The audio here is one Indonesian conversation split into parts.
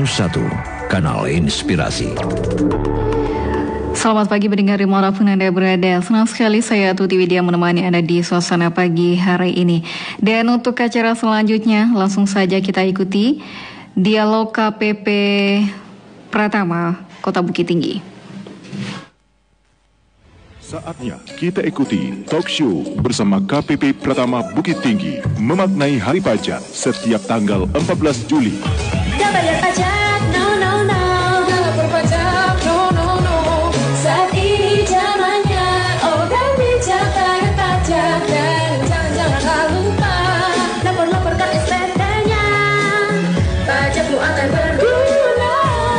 1, Kanal Inspirasi. Selamat pagi pendengar dimanapun Anda berada. Senang sekali saya Tuti Widya menemani Anda di suasana pagi hari ini. Dan untuk acara selanjutnya langsung saja kita ikuti Dialog KPP Pratama Kota Bukit Tinggi. Saatnya kita ikuti talk show bersama KPP Pratama Bukit Tinggi memaknai Hari Pajak setiap tanggal 14 Juli. Tidak bayar pajak, no no no. Tidak lapor pajak, no no no. Saat ini zamannya, orang bijak bayar pajak. Dan jangan lupa lapor-laporkan SPT-nya. Pajakmu akan berguna.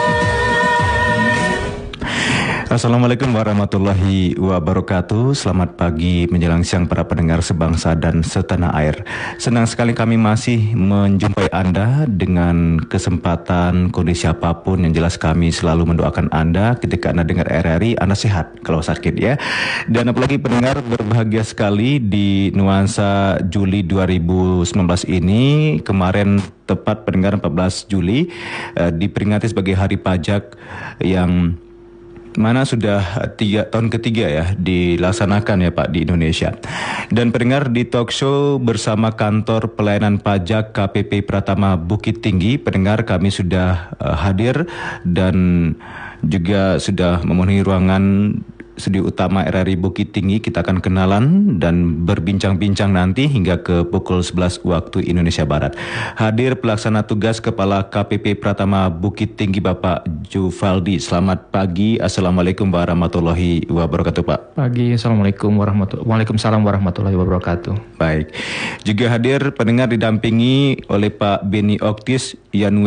Assalamualaikum warahmatullahi wabarakatuh. Selamat pagi menjelang siang para pendengar sebangsa dan setanah air. Senang sekali kami masih menjumpai Anda dengan kesempatan kondisi apapun. Yang jelas kami selalu mendoakan Anda ketika Anda dengar RRI, Anda sehat kalau sakit ya. Dan apalagi pendengar berbahagia sekali di nuansa Juli 2019 ini. Kemarin tepat pendengar 14 Juli diperingati sebagai Hari Pajak yang mana sudah 3 tahun ketiga ya dilaksanakan ya Pak di Indonesia. Dan pendengar di talk show bersama Kantor Pelayanan Pajak KPP Pratama Bukit Tinggi, pendengar kami sudah hadir dan juga sudah memenuhi ruangan studio utama RRI Bukit Tinggi. Kita akan kenalan dan berbincang-bincang nanti hingga ke pukul 11 waktu Indonesia Barat. Hadir pelaksana tugas Kepala KPP Pratama Bukit Tinggi Bapak Juvaldi. Selamat pagi. Assalamualaikum warahmatullahi wabarakatuh Pak. Pagi. Assalamualaikum Waalaikumsalam warahmatullahi wabarakatuh. Baik. Juga hadir pendengar didampingi oleh Pak Beni Oktis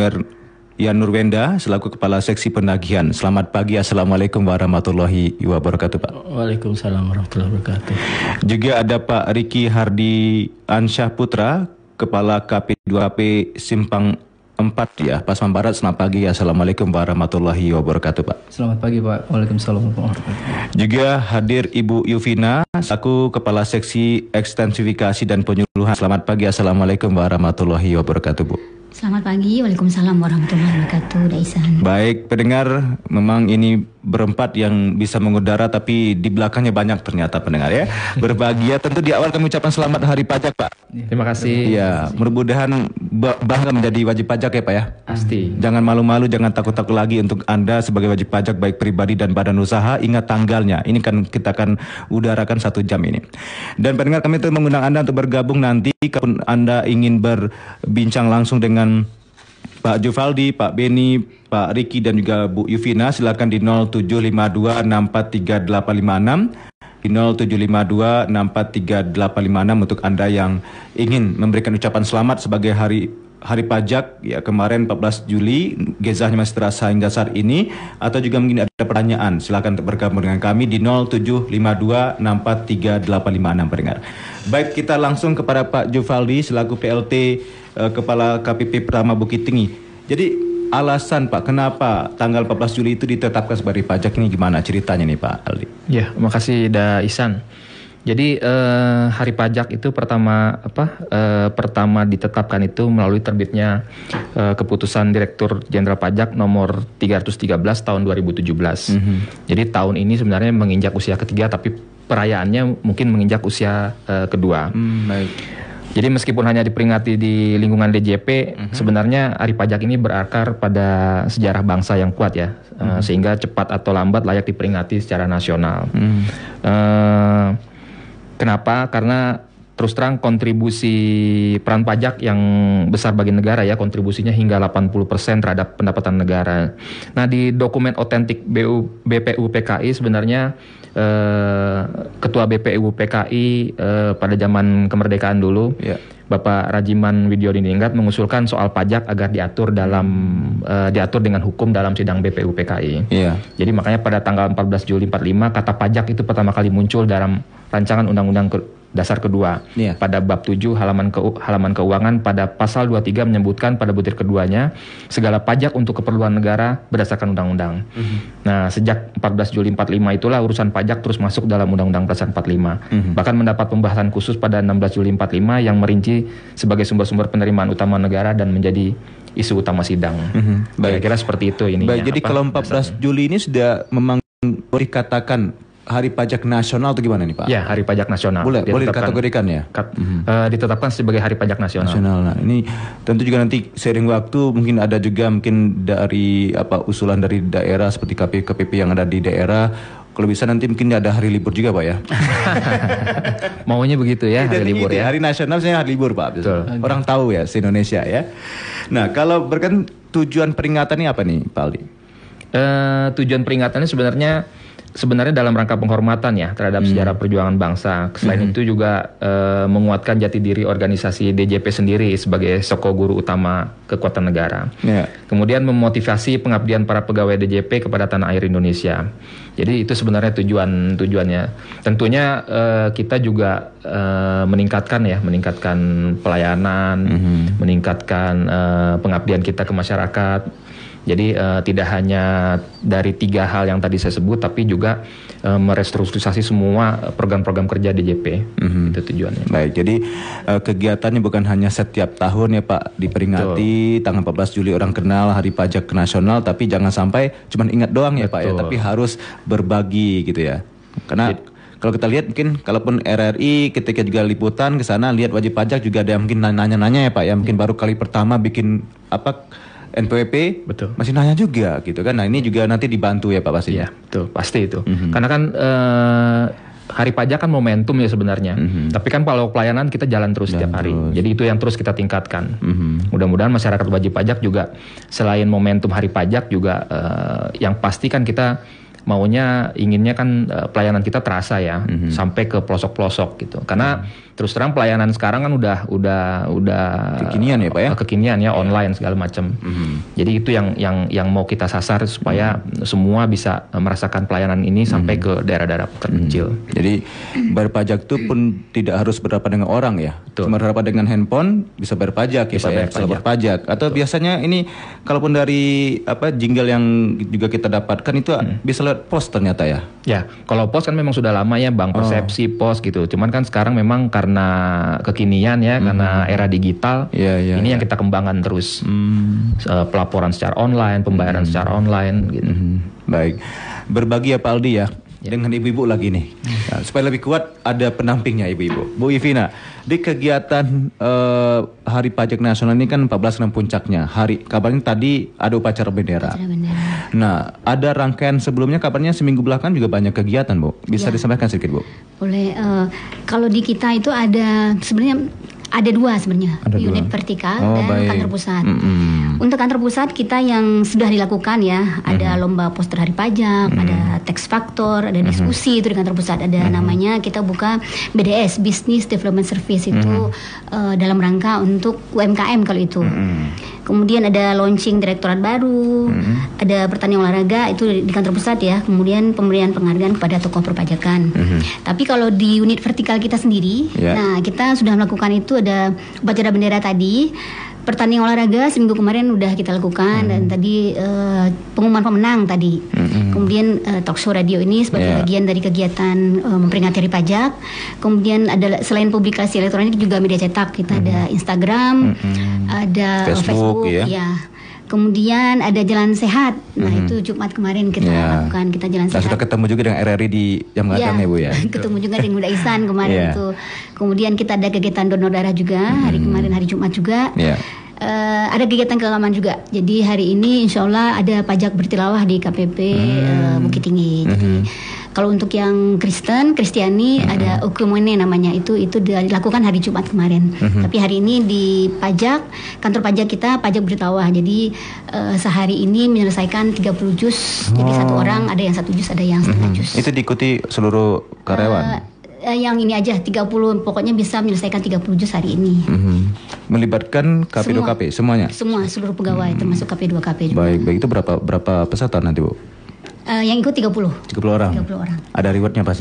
Yanurwenda selaku Kepala Seksi Penagihan. Selamat pagi. Assalamualaikum warahmatullahi wabarakatuh Pak. Waalaikumsalam warahmatullahi wabarakatuh. Juga ada Pak Riki Hardi Ansyah Putra, Kepala KP2P Simpang 4 ya, Pasman Barat. Selamat pagi. Assalamualaikum warahmatullahi wabarakatuh Pak. Selamat pagi Pak. Waalaikumsalam warahmatullahi wabarakatuh. Juga hadir Ibu Yuvina selaku Kepala Seksi Ekstensifikasi dan Penyuluhan. Selamat pagi. Assalamualaikum warahmatullahi wabarakatuh Bu. Selamat pagi, Waalaikumsalam warahmatullahi wabarakatuh, Daisan. Baik, pendengar, memang ini berempat yang bisa mengudara, tapi di belakangnya banyak ternyata pendengar ya. Berbahagia, tentu di awal kami ucapkan selamat Hari Pajak Pak. Terima kasih. Ya, mudah-mudahan bangga menjadi wajib pajak ya Pak ya. Pasti. Jangan malu-malu, jangan takut-takut lagi untuk Anda sebagai wajib pajak baik pribadi dan badan usaha. Ingat tanggalnya, ini kan kita akan udarakan 1 jam ini. Dan pendengar, kami itu mengundang Anda untuk bergabung nanti kalau Anda ingin berbincang langsung dengan Pak Juvaldi, Pak Beni, Pak Riki dan juga Bu Yuvina. Silakan di 0752643856, di 0752643856 untuk Anda yang ingin memberikan ucapan selamat sebagai Hari Pajak ya kemarin 14 Juli, gezahnya masih terasa hingga saat ini, atau juga mungkin ada pertanyaan, silakan bergabung dengan kami di 0752643856 pendengar. Baik, kita langsung kepada Pak Juvaldi selaku PLT Kepala KPP Pratama Bukit Tinggi. Jadi alasan Pak, kenapa tanggal 14 Juli itu ditetapkan sebagai pajak ini gimana ceritanya nih Pak Aldi? Ya, makasih Daisan. Jadi hari pajak itu pertama ditetapkan itu melalui terbitnya keputusan Direktur Jenderal Pajak nomor 313 tahun 2017. Jadi tahun ini sebenarnya menginjak usia ketiga, tapi perayaannya mungkin menginjak usia kedua. Baik. Jadi meskipun hanya diperingati di lingkungan DJP, sebenarnya Hari Pajak ini berakar pada sejarah bangsa yang kuat ya, sehingga cepat atau lambat layak diperingati secara nasional. Kenapa? Karena terus terang kontribusi peran pajak yang besar bagi negara ya, kontribusinya hingga 80% terhadap pendapatan negara. Nah, di dokumen otentik BPU PKI sebenarnya Ketua BPU PKI pada zaman kemerdekaan dulu, Bapak Rajiman Widyodiningrat mengusulkan soal pajak agar diatur dengan hukum dalam sidang BPU PKI. Jadi makanya pada tanggal 14 Juli 45 kata pajak itu pertama kali muncul dalam rancangan undang-undang dasar kedua. Iya. Pada bab 7 halaman keuangan pada pasal 23 menyebutkan pada butir keduanya segala pajak untuk keperluan negara berdasarkan undang-undang. Nah, sejak 14 Juli 45 itulah urusan pajak terus masuk dalam Undang-Undang Dasar 45. Bahkan mendapat pembahasan khusus pada 16 Juli 45 yang merinci sebagai sumber-sumber penerimaan utama negara dan menjadi isu utama sidang. Baik. Kira-kira seperti itu ini. Baik, jadi kalau 14 Juli ini sudah memang dikatakan Hari Pajak Nasional atau gimana nih Pak? Ya, Hari Pajak Nasional. Boleh dikategorikan ya? Ditetapkan sebagai Hari Pajak Nasional. Nah, ini tentu juga nanti seiring waktu mungkin ada juga mungkin dari usulan dari daerah seperti KPP yang ada di daerah. Kalau bisa nanti mungkin ada hari libur juga Pak ya. Maunya begitu ya, hari libur ya. Hari nasional saya hari libur Pak. Betul. Orang tahu ya se-Indonesia ya. Nah, kalau berkan tujuan peringatan ini apa nih Pak Aldi? Tujuan peringatannya sebenarnya dalam rangka penghormatan ya terhadap sejarah perjuangan bangsa. Selain itu juga menguatkan jati diri organisasi DJP sendiri sebagai soko guru utama kekuatan negara. Kemudian memotivasi pengabdian para pegawai DJP kepada tanah air Indonesia. Jadi itu sebenarnya tujuannya. Tentunya kita juga meningkatkan pelayanan, meningkatkan pengabdian kita ke masyarakat. Jadi tidak hanya dari 3 hal yang tadi saya sebut, tapi juga merestrukturisasi semua program-program kerja DJP. Itu tujuannya. Baik, jadi kegiatannya bukan hanya setiap tahun ya Pak diperingati tanggal 14 Juli orang kenal Hari Pajak Nasional, tapi jangan sampai cuma ingat doang ya Pak ya, tapi harus berbagi gitu ya. Karena kalau kita lihat mungkin kalaupun RRI ketika juga liputan ke sana lihat wajib pajak juga ada yang mungkin nanya-nanya ya Pak ya, mungkin baru kali pertama bikin NPWP, betul. Masih nanya juga gitu kan. Nah, ini juga nanti dibantu ya Pak pasti. Iya, betul, pasti itu. Karena kan Hari Pajak kan momentum ya sebenarnya. Tapi kan kalau pelayanan kita jalan terus setiap hari. Jadi itu yang terus kita tingkatkan. Mudah-mudahan masyarakat wajib pajak juga selain momentum Hari Pajak juga yang pasti kan kita inginnya kan pelayanan kita terasa ya sampai ke pelosok-pelosok gitu. Karena terus terang pelayanan sekarang kan udah kekinian ya Pak ya. Kekinian ya, online segala macam. Jadi itu yang mau kita sasar supaya semua bisa merasakan pelayanan ini sampai ke daerah-daerah terpencil. Jadi bayar pajak itu pun tidak harus berhadapan dengan orang ya. Cuma berhadapan dengan handphone bisa bayar pajak ya Pak ya. Bisa bayar pajak. Atau biasanya ini kalaupun dari jingle yang juga kita dapatkan itu bisa lewat pos ternyata ya. Ya, kalau pos kan memang sudah lama ya bank persepsi pos gitu. Cuman kan sekarang memang karena kekinian ya, karena era digital, ini yang kita kembangkan terus. Pelaporan secara online, pembayaran secara online gitu. Baik, berbagi ya Pak Aldi ya. Dengan ibu-ibu lagi nih. Nah, supaya lebih kuat ada pendampingnya ibu-ibu. Bu Ivina, di kegiatan Hari Pajak Nasional ini kan 14 kan puncaknya. Kabarnya tadi ada upacara bendera. Nah, ada rangkaian sebelumnya kabarnya seminggu belakang juga banyak kegiatan, Bu. Bisa disampaikan sedikit, Bu? Boleh. Kalau di kita itu ada sebenarnya ada 2 sebenarnya, unit vertikal dan kantor pusat. Untuk kantor pusat kita yang sudah dilakukan ya, ada lomba poster hari pajak, ada tax factor, ada diskusi itu di kantor pusat. Ada namanya kita buka BDS, Business Development Service itu dalam rangka untuk UMKM kalau itu. Kemudian ada launching direktorat baru, ada pertanian olahraga itu di kantor pusat ya. Kemudian pemberian penghargaan kepada tokoh perpajakan. Tapi kalau di unit vertikal kita sendiri, nah kita sudah melakukan itu ada upacara bendera tadi. Pertandingan olahraga seminggu kemarin udah kita lakukan dan tadi pengumuman pemenang tadi. Kemudian talk show radio ini sebagai bagian dari kegiatan memperingati Hari Pajak. Kemudian ada selain publikasi elektronik juga media cetak, kita ada Instagram, ada Facebook ya. Kemudian ada jalan sehat. Nah, itu Jumat kemarin kita lakukan, kita jalan sehat. Sudah ketemu juga dengan RRI di Jam Gadang ya Bu ya. Ketemu juga dengan Muda Ihsan kemarin itu. Kemudian kita ada kegiatan donor darah juga hari kemarin, hari Jumat juga. Ada kegiatan keagamaan juga. Jadi hari ini insya Allah ada pajak bertilawah di KPP Bukit Tinggi. Jadi kalau untuk yang Kristiani ada Okumene namanya, itu dilakukan hari Jumat kemarin. Tapi hari ini di pajak, kantor pajak kita pajak bertilawah. Jadi sehari ini menyelesaikan 30 juz. Jadi satu orang ada yang 1 juz, ada yang setengah juz. Itu diikuti seluruh karyawan? Yang ini aja 30, pokoknya bisa menyelesaikan 30 juz hari ini. Melibatkan KP2KP semuanya? Semua, seluruh pegawai termasuk KP2KP juga. Baik, itu berapa peserta nanti Bu? Yang ikut 30 orang. 30 orang. Ada rewardnya pasti ya?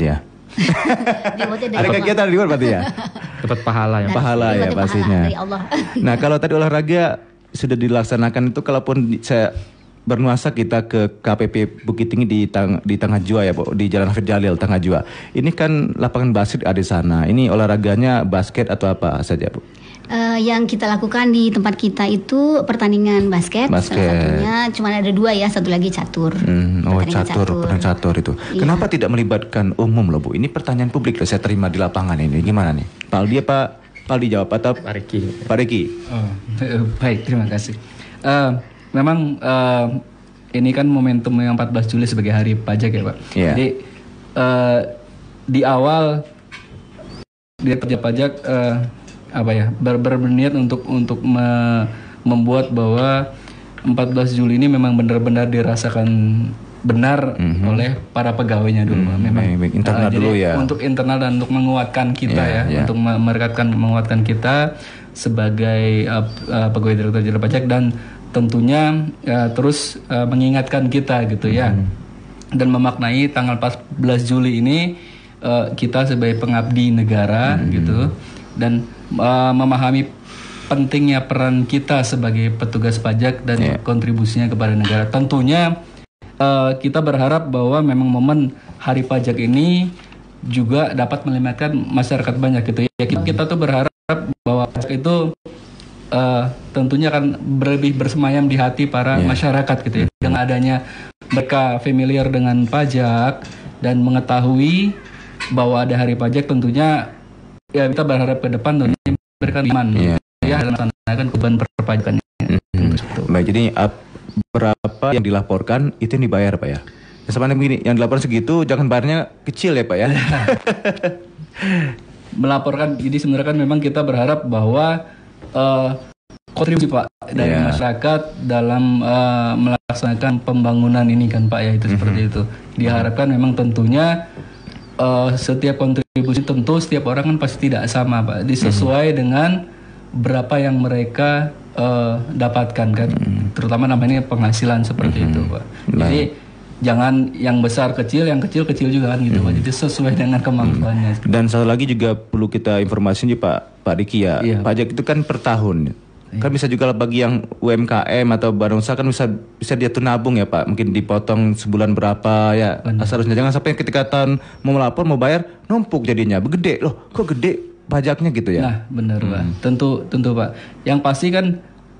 Ada kegiatan di luar berarti ya? Dapat pahala ya. Pahala ya pastinya. Dari Allah. Nah kalau tadi olahraga sudah dilaksanakan itu, kalaupun saya bernuasa kita ke KPP Bukit Tinggi di Tengah Jua ya Bu, di Jalan Hafid Jalil Tengah Jua. Ini kan lapangan basket ada di sana. Ini olahraganya basket atau apa saja Bu? Yang kita lakukan di tempat kita itu pertandingan basket. Salah satunya cuma ada 2 ya, satu lagi catur. Catur itu. Iya. Kenapa tidak melibatkan umum loh Bu? Ini pertanyaan publik loh, saya terima di lapangan ini. Gimana nih? Pak Aldi apa? Pak Aldi jawab atau Pak Riki? Baik, terima kasih. Memang ini kan momentum yang 14 Juli sebagai hari pajak ya Pak. Yeah. Jadi di awal Direktur Pajak berniat untuk membuat bahwa 14 Juli ini memang benar-benar dirasakan benar oleh para pegawainya dulu. Memang internal dulu ya. Untuk internal dan untuk menguatkan kita untuk menguatkan kita sebagai pegawai Direktur Jenderal Pajak, dan tentunya terus mengingatkan kita gitu ya, dan memaknai tanggal 14 Juli ini kita sebagai pengabdi negara gitu, dan memahami pentingnya peran kita sebagai petugas pajak dan kontribusinya kepada negara. Tentunya kita berharap bahwa memang momen hari pajak ini juga dapat melibatkan masyarakat banyak gitu ya. Kita tuh berharap bahwa pajak itu tentunya akan lebih bersemayam di hati para masyarakat gitu ya. Dengan adanya mereka familiar dengan pajak dan mengetahui bahwa ada hari pajak, tentunya ya kita berharap ke depan tentunya mereka iman dalam melaksanakan kewajiban perpajakannya. Baik, jadi berapa yang dilaporkan itu yang dibayar Pak ya? Sebenarnya begini, yang dilaporkan segitu jangan bayarnya kecil ya Pak ya. Melaporkan, jadi sebenarnya kan memang kita berharap bahwa kontribusi Pak dari masyarakat dalam melaksanakan pembangunan ini kan Pak ya, itu seperti itu. Diharapkan memang tentunya setiap kontribusi, tentu setiap orang kan pasti tidak sama Pak, disesuai dengan berapa yang mereka dapatkan kan, terutama namanya penghasilan seperti itu Pak. Jadi jangan yang besar kecil, yang kecil kecil juga kan gitu Pak. Jadi sesuai dengan kemampuannya. Dan satu lagi juga perlu kita informasikan Pak Diki ya, pajak itu kan per tahun. Kan bisa juga bagi yang UMKM atau badan usaha kan bisa dia tuh nabung ya Pak, mungkin dipotong sebulan berapa ya. Seharusnya jangan sampai ketika tahun mau melapor mau bayar numpuk jadinya begede loh, kok gede pajaknya gitu ya. Nah benar Pak, tentu Pak. Yang pasti kan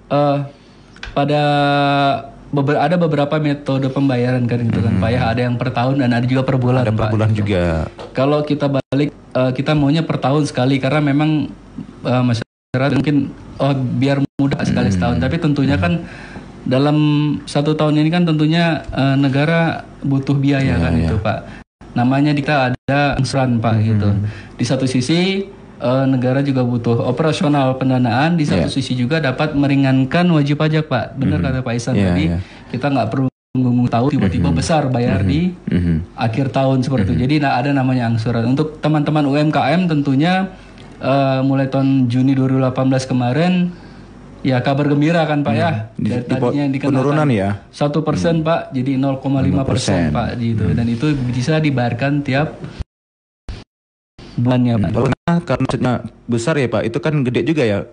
ada beberapa metode pembayaran kan gitu kan Pak ya. Ada yang per tahun dan ada juga per bulan. Ada per bulan gitu juga. Kalau kita balik kita maunya per tahun sekali, karena memang masyarakat mungkin biar mudah sekali setahun, tapi tentunya kan dalam 1 tahun ini kan tentunya negara butuh biaya kan itu Pak. Namanya kita ada angsuran Pak gitu. Di satu sisi negara juga butuh operasional pendanaan, di satu sisi juga dapat meringankan wajib pajak Pak. Benar kata Pak Isan tadi, kita nggak perlu nunggu tahu tiba-tiba besar bayar di akhir tahun seperti itu. Jadi ada namanya angsuran. Untuk teman-teman UMKM tentunya mulai tahun Juni 2018 kemarin ya kabar gembira kan Pak ya. Dari tadinya yang dikenakan penurunan ya 1% Pak jadi 0,5% Pak gitu, dan itu bisa dibayarkan tiap bulannya Pak. Karena maksudnya besar ya Pak, itu kan gede juga ya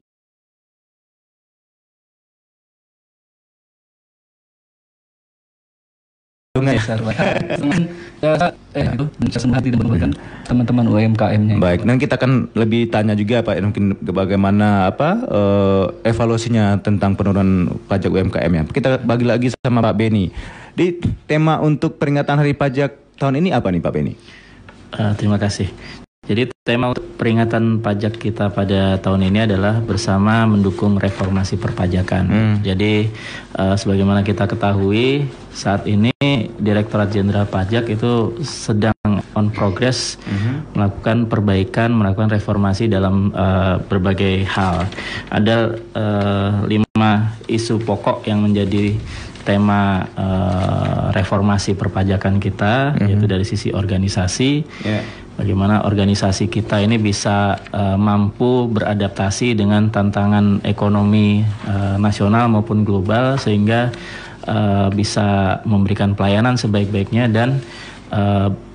besar Pak. Itu senang hati memberikan teman-teman UMKM-nya. Baik, dan kita akan lebih tanya juga Pak, mungkin bagaimana evaluasinya tentang penurunan pajak UMKM-nya. Kita bagi lagi sama Pak Beni. Di tema untuk peringatan Hari Pajak tahun ini apa nih Pak Beni? Terima kasih. Jadi tema untuk peringatan pajak kita pada tahun ini adalah bersama mendukung reformasi perpajakan. Jadi sebagaimana kita ketahui saat ini Direktorat Jenderal Pajak itu sedang on progress melakukan perbaikan, melakukan reformasi dalam berbagai hal. Ada 5 isu pokok yang menjadi tema reformasi perpajakan kita, yaitu dari sisi organisasi. Bagaimana organisasi kita ini bisa mampu beradaptasi dengan tantangan ekonomi nasional maupun global, sehingga bisa memberikan pelayanan sebaik-baiknya dan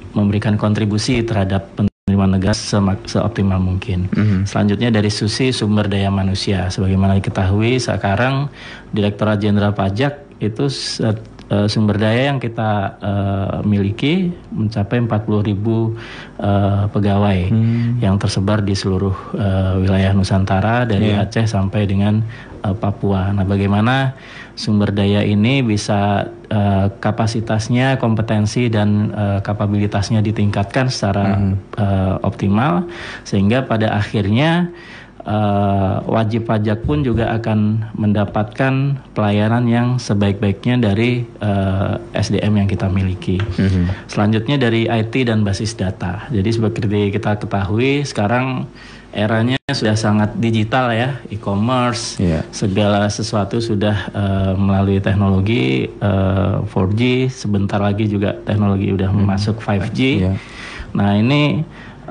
memberikan kontribusi terhadap penerimaan negara seoptimal mungkin. Selanjutnya dari sisi sumber daya manusia, sebagaimana diketahui sekarang Direktorat Jenderal Pajak itu sumber daya yang kita miliki mencapai 40.000 pegawai yang tersebar di seluruh wilayah Nusantara dari Aceh sampai dengan Papua. Nah, bagaimana sumber daya ini bisa kapasitasnya, kompetensi dan kapabilitasnya ditingkatkan secara optimal, sehingga pada akhirnya wajib pajak pun juga akan mendapatkan pelayanan yang sebaik-baiknya dari SDM yang kita miliki. Selanjutnya dari IT dan basis data. Jadi seperti kita ketahui sekarang eranya sudah sangat digital ya, e-commerce, segala sesuatu sudah melalui teknologi 4G, sebentar lagi juga teknologi udah masuk 5G. Nah ini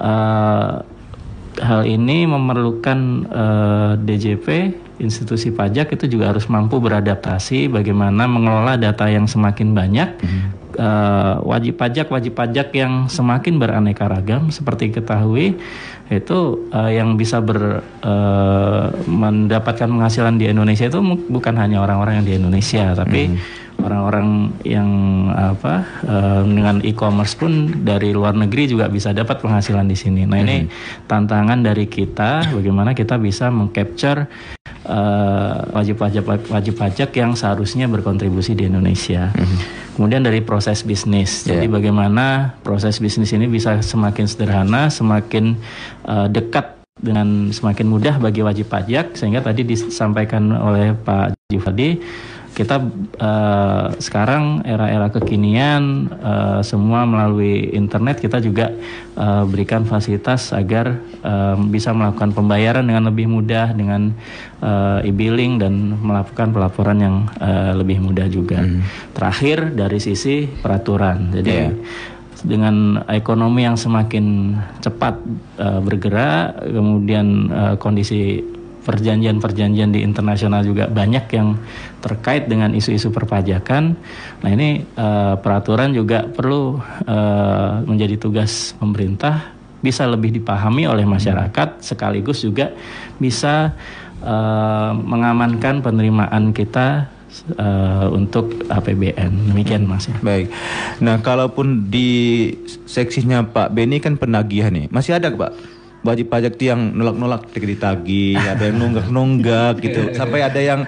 hal ini memerlukan DJP, institusi pajak itu juga harus mampu beradaptasi bagaimana mengelola data yang semakin banyak, wajib pajak yang semakin beraneka ragam seperti ketahui itu yang bisa mendapatkan penghasilan di Indonesia itu bukan hanya orang-orang yang di Indonesia, tapi orang-orang yang dengan e-commerce pun dari luar negeri juga bisa dapat penghasilan di sini. Nah ini tantangan dari kita, bagaimana kita bisa mengcapture wajib pajak yang seharusnya berkontribusi di Indonesia. Kemudian dari proses bisnis, jadi bagaimana proses bisnis ini bisa semakin sederhana, semakin dekat dengan semakin mudah bagi wajib pajak, sehingga tadi disampaikan oleh Pak Jufadi, kita sekarang era-era kekinian semua melalui internet, kita juga berikan fasilitas agar bisa melakukan pembayaran dengan lebih mudah dengan e-billing dan melakukan pelaporan yang lebih mudah juga. Terakhir dari sisi peraturan, jadi dengan ekonomi yang semakin cepat bergerak, kemudian kondisi perjanjian-perjanjian di internasional juga banyak yang terkait dengan isu-isu perpajakan. Nah ini peraturan juga perlu menjadi tugas pemerintah, bisa lebih dipahami oleh masyarakat, sekaligus juga bisa mengamankan penerimaan kita untuk APBN. Demikian Mas. Baik. Nah kalaupun di seksinya Pak Beni kan penagihan nih, masih ada Pak wajib pajak itu yang nolak-nolak ditagih, ada yang nunggak-nunggak gitu, sampai ada yang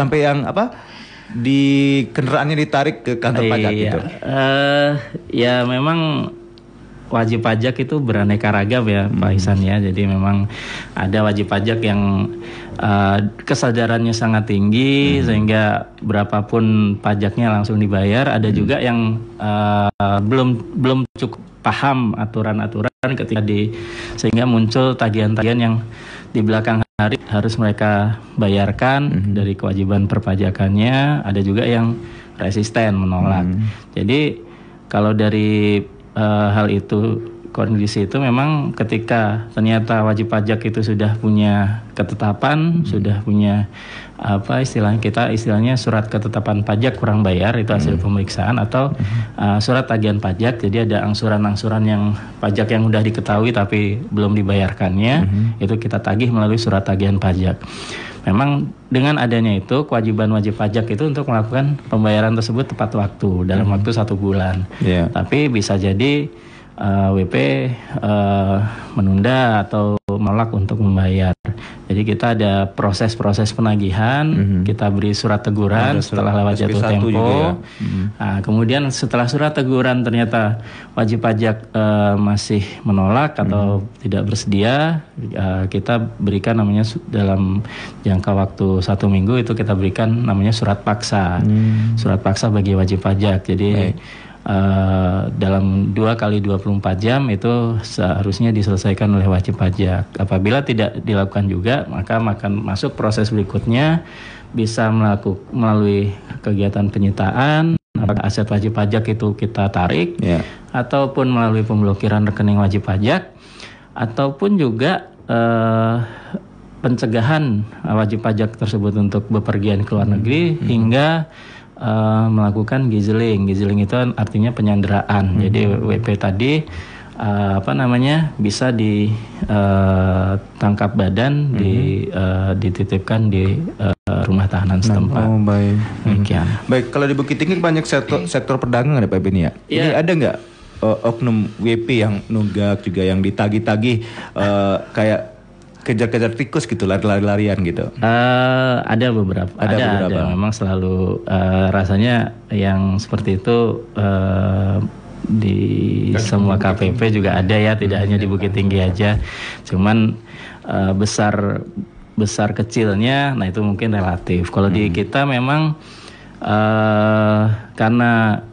di kendaraannya ditarik ke kantor pajak gitu. Ya memang wajib pajak itu beraneka ragam ya Pak Ihsan ya. Jadi memang ada wajib pajak yang kesadarannya sangat tinggi sehingga berapapun pajaknya langsung dibayar. Ada juga yang belum cukup paham aturan-aturan ketika sehingga muncul tagihan-tagihan yang di belakang hari harus mereka bayarkan dari kewajiban perpajakannya. Ada juga yang resisten menolak. Jadi kalau dari hal itu, kondisi itu memang ketika ternyata wajib pajak itu sudah punya ketetapan, sudah punya istilahnya surat ketetapan pajak kurang bayar, itu hasil pemeriksaan, atau surat tagihan pajak, jadi ada angsuran-angsuran yang pajak yang sudah diketahui tapi belum dibayarkannya, itu kita tagih melalui surat tagihan pajak. Memang dengan adanya itu, kewajiban wajib pajak itu untuk melakukan pembayaran tersebut tepat waktu, dalam waktu 1 bulan. Tapi bisa jadi WP menunda atau menolak untuk membayar. Jadi kita ada proses-proses penagihan, kita beri surat teguran setelah lewat jatuh tempo. Nah, kemudian setelah surat teguran ternyata wajib pajak masih menolak atau tidak bersedia, kita berikan namanya dalam jangka waktu 1 minggu itu kita berikan namanya surat paksa. Surat paksa bagi wajib pajak. Jadi dalam 2x24 jam itu seharusnya diselesaikan oleh wajib pajak. Apabila tidak dilakukan juga, maka akan masuk proses berikutnya, bisa melalui kegiatan penyitaan, apakah aset wajib pajak itu kita tarik, ataupun melalui pemblokiran rekening wajib pajak, ataupun juga pencegahan wajib pajak tersebut untuk bepergian ke luar negeri hingga melakukan gizeling. Gizeling itu artinya penyanderaan. Jadi WP tadi bisa ditangkap badan, dititipkan di rumah tahanan setempat. Oh, baik. Demikian. Baik, kalau di Bukit Tinggi banyak sektor perdagangan ya Pak Beni ya. Ini ada nggak oknum WP yang nunggak juga yang ditagih-tagih kayak kejar-kejar tikus gitu, lari-larian gitu? Ada beberapa. Ada. Memang selalu rasanya yang seperti itu di semua KPP juga ada ya, tidak hanya di Bukit Tinggi aja. Cuman besar kecilnya, nah itu mungkin relatif. Kalau di kita memang karena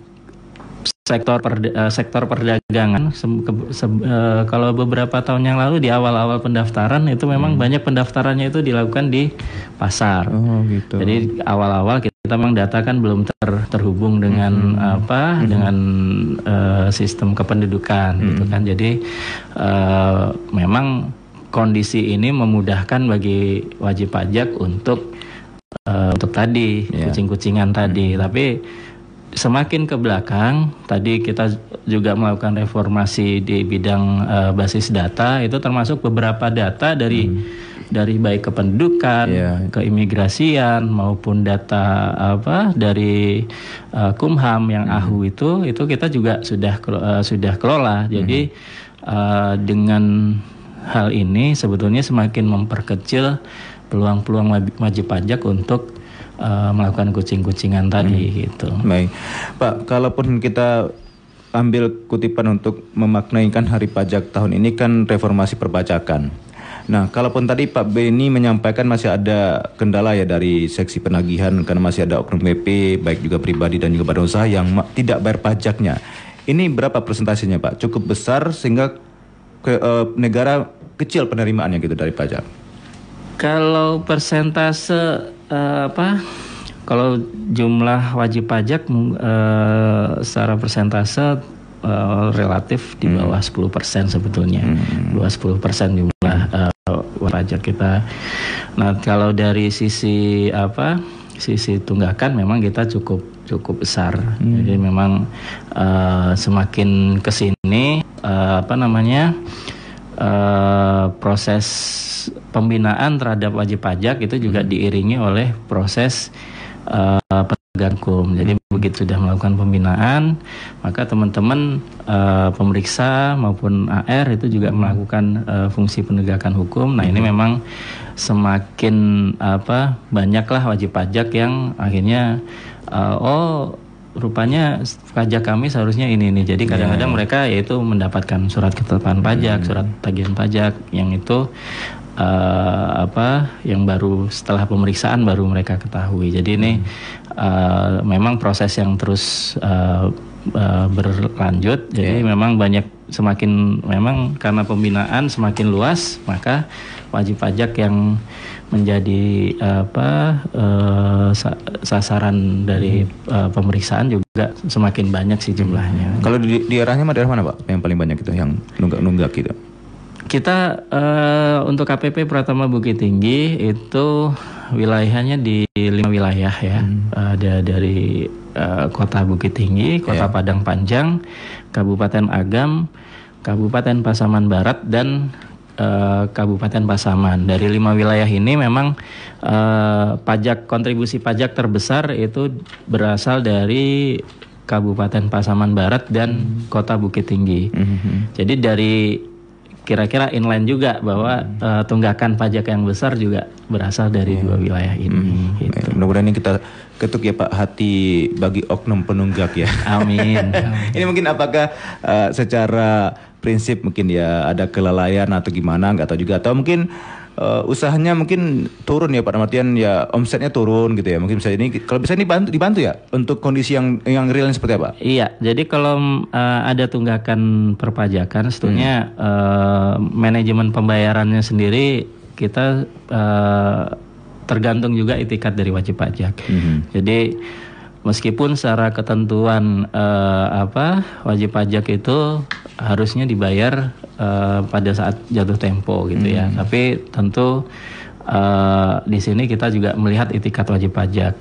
sektor perdagangan kalau beberapa tahun yang lalu di awal-awal pendaftaran itu memang banyak pendaftarannya itu dilakukan di pasar. Gitu. Jadi awal-awal kita memang data kan belum terhubung dengan dengan sistem kependudukan gitu kan. Jadi memang kondisi ini memudahkan bagi wajib pajak untuk tadi kucing-kucingan tadi. Tapi semakin ke belakang, tadi kita juga melakukan reformasi di bidang basis data, itu termasuk beberapa data dari baik kependudukan, keimigrasian maupun data dari Kumham yang AHU itu kita juga sudah kelola. Jadi dengan hal ini sebetulnya semakin memperkecil peluang-peluang wajib pajak untuk melakukan kucing-kucingan tadi gitu. Baik, Pak, kalaupun kita ambil kutipan untuk memaknaikan hari pajak tahun ini kan reformasi perpajakan. Nah, kalaupun tadi Pak Beni menyampaikan masih ada kendala ya dari seksi penagihan karena masih ada oknum WP baik juga pribadi dan juga badan usaha yang tidak bayar pajaknya. Ini berapa persentasenya Pak? Cukup besar sehingga negara kecil penerimaannya gitu dari pajak. Kalau persentase kalau jumlah wajib pajak secara persentase relatif di bawah 10% sebetulnya. Bawah 10% jumlah pajak kita. Nah, kalau dari sisi tunggakan memang kita cukup besar. Jadi memang semakin kesini proses pembinaan terhadap wajib pajak itu juga diiringi oleh proses penegakan hukum. Jadi begitu sudah melakukan pembinaan, maka teman-teman pemeriksa maupun AR itu juga melakukan fungsi penegakan hukum. Nah, ini memang semakin banyaklah wajib pajak yang akhirnya rupanya pajak kami seharusnya ini. Jadi kadang-kadang mereka yaitu mendapatkan surat ketetapan pajak, surat tagihan pajak yang itu yang baru setelah pemeriksaan baru mereka ketahui. Jadi ini memang proses yang terus berlanjut. Jadi memang memang karena pembinaan semakin luas, maka wajib pajak yang menjadi sasaran dari pemeriksaan juga semakin banyak sih jumlahnya. Kalau di daerahnya daerah mana Pak yang paling banyak itu yang nunggak gitu? Kita untuk KPP Pratama Bukit Tinggi itu wilayahnya di 5 wilayah ya. Ada dari Kota Bukit Tinggi, Kota Padang Panjang, Kabupaten Agam, Kabupaten Pasaman Barat dan Kabupaten Pasaman. Dari 5 wilayah ini memang kontribusi pajak terbesar itu berasal dari Kabupaten Pasaman Barat dan Kota Bukit Tinggi. Jadi dari kira-kira inline juga bahwa tunggakan pajak yang besar juga berasal dari 2 wilayah ini. Gitu. Mudah-mudahan ini kita ketuk ya Pak hati bagi oknum penunggak ya. Amin. Ini mungkin apakah secara prinsip mungkin ya ada kelalaian atau gimana nggak tahu juga, atau mungkin usahanya mungkin turun ya Pak, artian ya omsetnya turun gitu ya, mungkin bisa ini kalau bisa ini dibantu ya untuk kondisi yang real seperti apa? Iya, jadi kalau ada tunggakan perpajakan sebetulnya manajemen pembayarannya sendiri kita tergantung juga itikat dari wajib pajak. Jadi meskipun secara ketentuan wajib pajak itu harusnya dibayar pada saat jatuh tempo gitu ya. Tapi tentu di sini kita juga melihat itikat wajib pajak.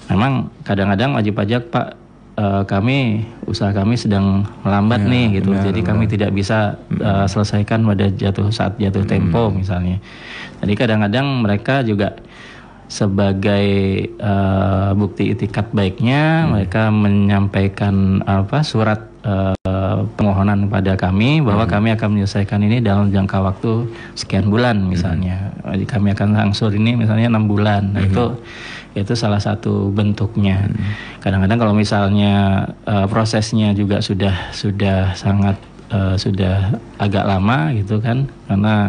memang kadang-kadang wajib pajak Pak, usaha kami sedang melambat nih gitu, jadi kami tidak bisa selesaikan pada saat jatuh tempo misalnya. Jadi kadang-kadang mereka juga sebagai bukti itikat baiknya mereka menyampaikan surat permohonan kepada kami bahwa kami akan menyelesaikan ini dalam jangka waktu sekian bulan misalnya. Jadi kami akan angsur ini misalnya 6 bulan. Nah, itu salah satu bentuknya. Kadang-kadang kalau misalnya prosesnya juga sudah sangat sudah agak lama gitu kan, karena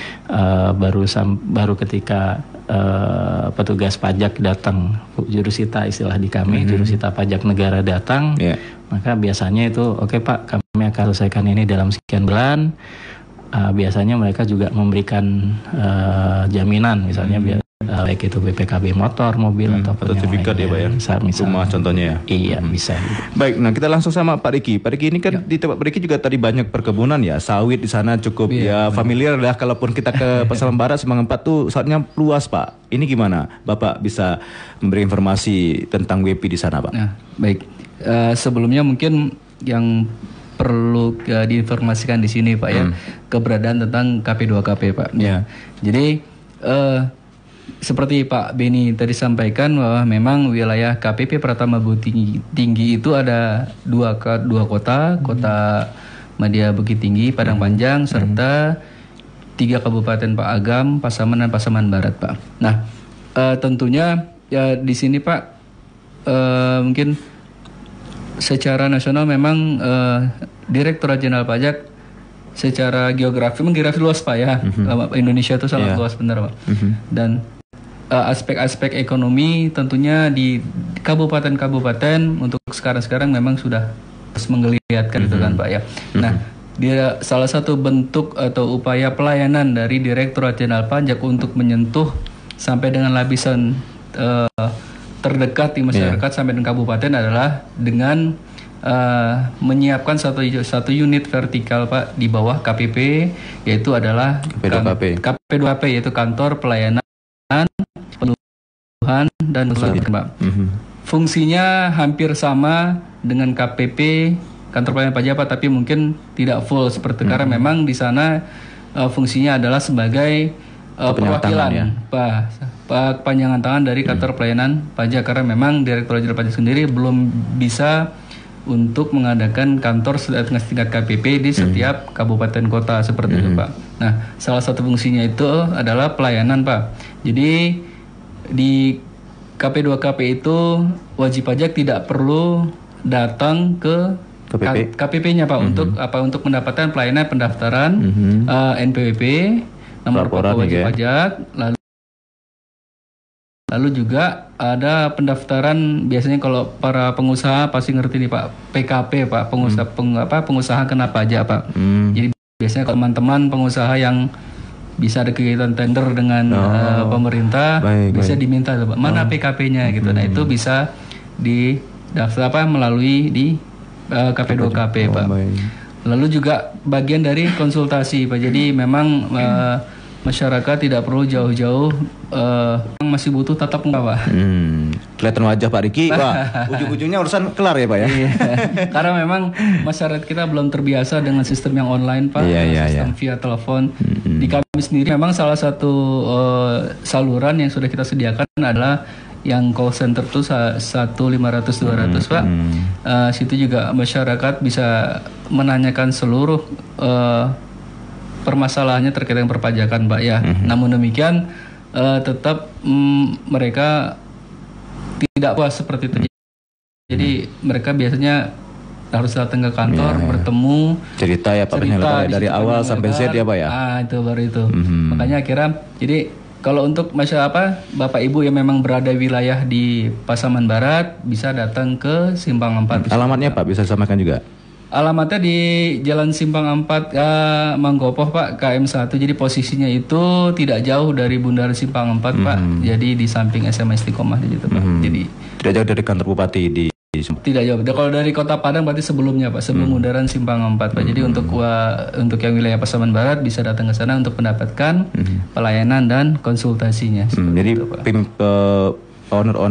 baru ketika petugas pajak datang, jurusita istilah di kami, jurusita pajak negara datang, maka biasanya itu oke Pak, kami akan selesaikan ini dalam sekian bulan. Biasanya mereka juga memberikan jaminan misalnya baik itu BPKB motor, mobil atau sertifikat ya Pak ya, rumah contohnya ya. Iya bisa. Baik, nah kita langsung sama Pak Riki. Pak Riki ini kan di tempat Pak Riki juga tadi banyak perkebunan ya, sawit di sana cukup familiar lah. Kalaupun kita ke Pasaman Barat, Simpang 4 tuh sawitnya luas Pak. Ini gimana? Bapak bisa memberi informasi tentang WP di sana Pak? Nah, baik. Sebelumnya mungkin yang perlu diinformasikan di sini Pak ya, keberadaan tentang KP2KP Pak. Ya. Jadi seperti Pak Beni tadi sampaikan bahwa memang wilayah KPP Pratama Bukit Tinggi itu ada dua kota Madya Bukit Tinggi, Padang Panjang, serta 3 kabupaten Pak Agam, Pasaman dan Pasaman Barat Pak. Nah, tentunya ya di sini Pak mungkin secara nasional memang Direktorat Jenderal Pajak secara geografi luas Pak ya. Indonesia itu sangat luas benar Pak. Dan aspek-aspek ekonomi tentunya di kabupaten-kabupaten untuk sekarang memang sudah menggeliatkan itu kan Pak ya. Nah, dia salah satu bentuk atau upaya pelayanan dari Direktorat Jenderal Pajak untuk menyentuh sampai dengan lapisan terdekat di masyarakat sampai dengan kabupaten adalah dengan menyiapkan satu unit vertikal Pak di bawah KPP, yaitu adalah KP2KP yaitu Kantor Pelayanan Penyuluhan dan Usaha Pak. Fungsinya hampir sama dengan KPP Kantor Pelayanan Pajak Pak, tapi mungkin tidak full seperti karena memang di sana fungsinya adalah sebagai perwakilan Pak, panjangan tangan dari Kantor Pelayanan Pajak, karena memang Direktorat Jenderal Pajak sendiri belum bisa untuk mengadakan kantor tingkat KPP di setiap kabupaten kota seperti itu Pak. Nah, salah satu fungsinya itu adalah pelayanan Pak. Jadi di KP2KP itu wajib pajak tidak perlu datang ke KPP-nya Pak untuk mendapatkan pelayanan pendaftaran NPWP, nomor pokok wajib pajak, lalu juga ada pendaftaran, biasanya kalau para pengusaha pasti ngerti nih Pak, PKP Pak, pengusaha kena pajak Pak. Jadi biasanya kalau teman-teman pengusaha yang bisa ada kegiatan tender dengan pemerintah, bisa diminta Pak, mana PKP-nya gitu. Nah, itu bisa didaftar melalui di KP2KP Pak. Lalu juga bagian dari konsultasi Pak. Jadi memang masyarakat tidak perlu jauh-jauh, masih butuh tatap muka Pak. Kelihatan wajah Pak Riki, wah ujung-ujungnya urusan kelar ya Pak ya. Iya. Karena memang masyarakat kita belum terbiasa dengan sistem yang online Pak, sistem via telepon. Di kami sendiri memang salah satu saluran yang sudah kita sediakan adalah yang call center tuh 1-500-200 Pak. Situ juga masyarakat bisa menanyakan seluruh permasalahannya terkait dengan perpajakan Pak ya. Namun demikian tetap mereka tidak puas seperti itu. Jadi mereka biasanya harus datang ke kantor, bertemu, cerita ya Pak, dari awal sampai Z ya Pak ya. Itu baru itu. Makanya akhirnya jadi kalau untuk masyarakat Bapak Ibu yang memang berada wilayah di Pasaman Barat bisa datang ke Simpang 4. Alamatnya Pak bisa disampaikan juga? Alamatnya di Jalan Simpang 4 Mangkopoh Pak, KM1. Jadi posisinya itu tidak jauh dari Bundaran Simpang 4 Pak. Jadi di samping SMA Istiqomah di situ Pak. Jadi tidak jauh dari kantor bupati di tidak jauh. Kalau dari Kota Padang berarti sebelumnya Pak, sebelum Bundaran Simpang 4 Pak. Jadi untuk yang wilayah Pasaman Barat bisa datang ke sana untuk mendapatkan pelayanan dan konsultasinya. Jadi owner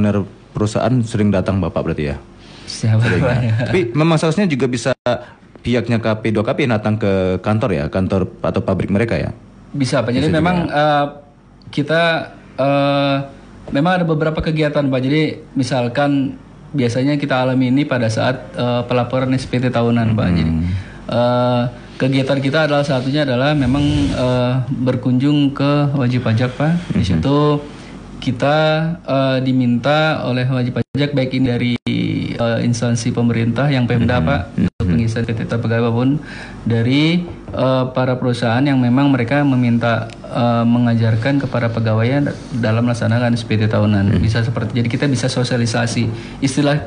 perusahaan sering datang Bapak berarti ya? Siapa ya? Tapi memang seharusnya juga bisa pihaknya KP2KP datang ke kantor ya, kantor atau pabrik mereka ya? Bisa Pak. Jadi memang kita memang ada beberapa kegiatan Pak. Jadi misalkan biasanya kita alami ini pada saat pelaporan SPT tahunan Pak. Jadi kegiatan kita adalah satunya adalah memang berkunjung ke wajib pajak Pak. Di situ kita diminta oleh wajib pajak baik ini dari instansi pemerintah yang Pemda Pak untuk pengisian KTP pegawai maupun dari para perusahaan yang memang mereka meminta mengajarkan kepada pegawainya dalam melaksanakan SPT tahunan. Bisa seperti jadi kita bisa sosialisasi istilah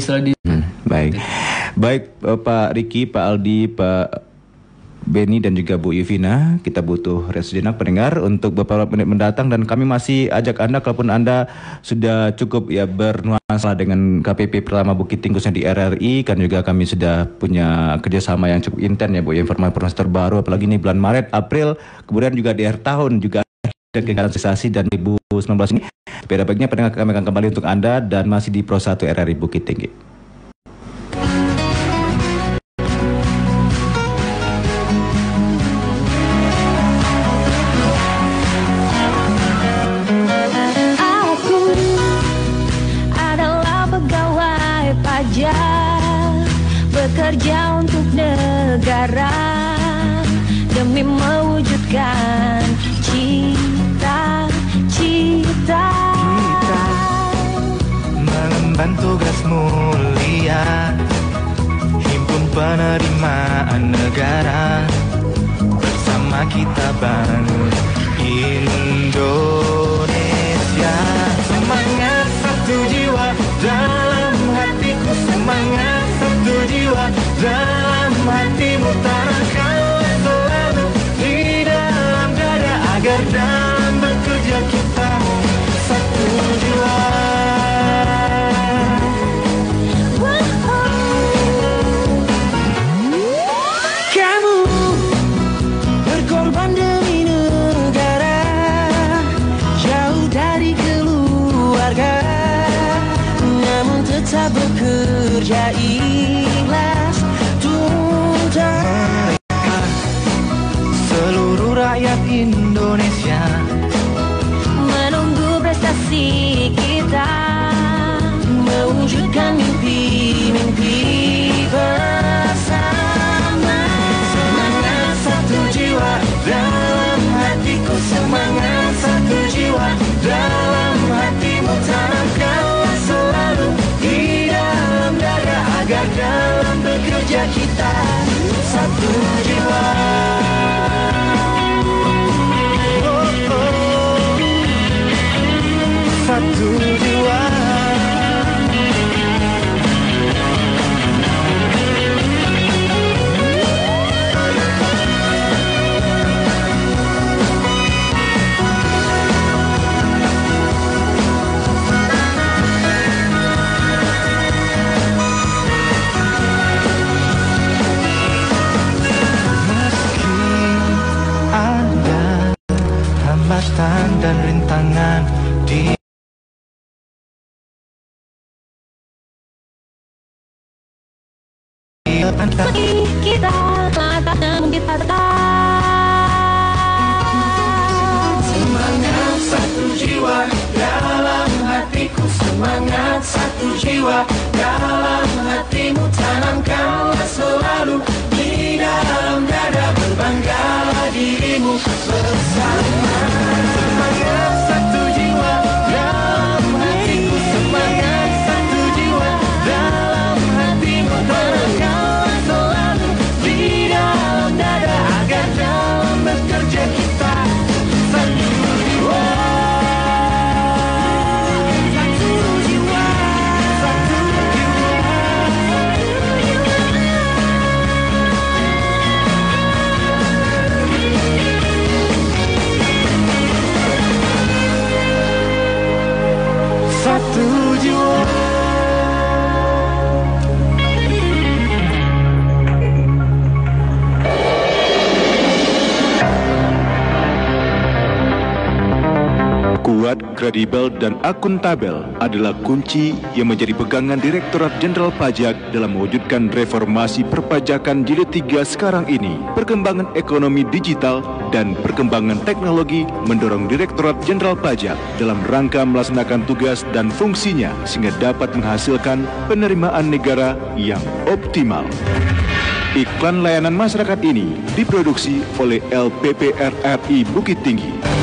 Baik Pak Riki, Pak Aldi, Pak Beni dan juga Bu Yuvina, kita butuh rest sejenak pendengar untuk beberapa menit mendatang, dan kami masih ajak Anda kalaupun Anda sudah cukup ya bernuansa dengan KPP Pertama Bukit Tinggi khususnya di RRI, kan juga kami sudah punya kerjasama yang cukup intens ya Bu, informasi terbaru apalagi ini bulan Maret, April, kemudian juga di akhir tahun juga ada kegiatan sosialisasi dan 2019 ini. Beda baiknya pendengar kami akan kembali untuk Anda dan masih di Pro 1 RRI Bukit Tinggi. Bekerja untuk negara demi mewujudkan cita-cita, mengemban tugas mulia, himpun penerimaan negara, bersama kita bangun Indonesia. Semangat satu jiwa dalam hatiku, semangat satu jiwa dalam hatimu, tanamkanlah selalu di dalam dada, agar dalam bekerja kita satu jiwa. Kamu berkorban demi negara, jauh dari keluarga, namun tetap bekerja ikhlas tuntas. Seluruh rakyat Indonesia menunggu prestasi kita, mewujudkan mimpi-mimpi bersama. Semangat satu jiwa dalam hatiku, semangat satu jiwa dalam hatimu, tanamkanlah selalu di dalam dada, agar dalam bekerja kita satu jiwa. Satu jiwa. Hambatan dan rintangan di kita namun kita semangat satu jiwa dalam hatiku, semangat satu jiwa dalam hatimu, tanamkanlah selalu di dalam dada, berbanggalah dirimu bersama. Semangat satu jiwa dalam hatiku, semangat satu jiwa dalam hatimu, tanamkanlah selalu di dalam dada, agar dalam bekerja kita satu jiwa. Satu jiwa, satu jiwa. kredibel dan akuntabel adalah kunci yang menjadi pegangan Direktorat Jenderal Pajak dalam mewujudkan reformasi perpajakan jilid 3 sekarang ini. Perkembangan ekonomi digital dan perkembangan teknologi mendorong Direktorat Jenderal Pajak dalam rangka melaksanakan tugas dan fungsinya sehingga dapat menghasilkan penerimaan negara yang optimal. Iklan layanan masyarakat ini diproduksi oleh LPPR RI Bukit Tinggi.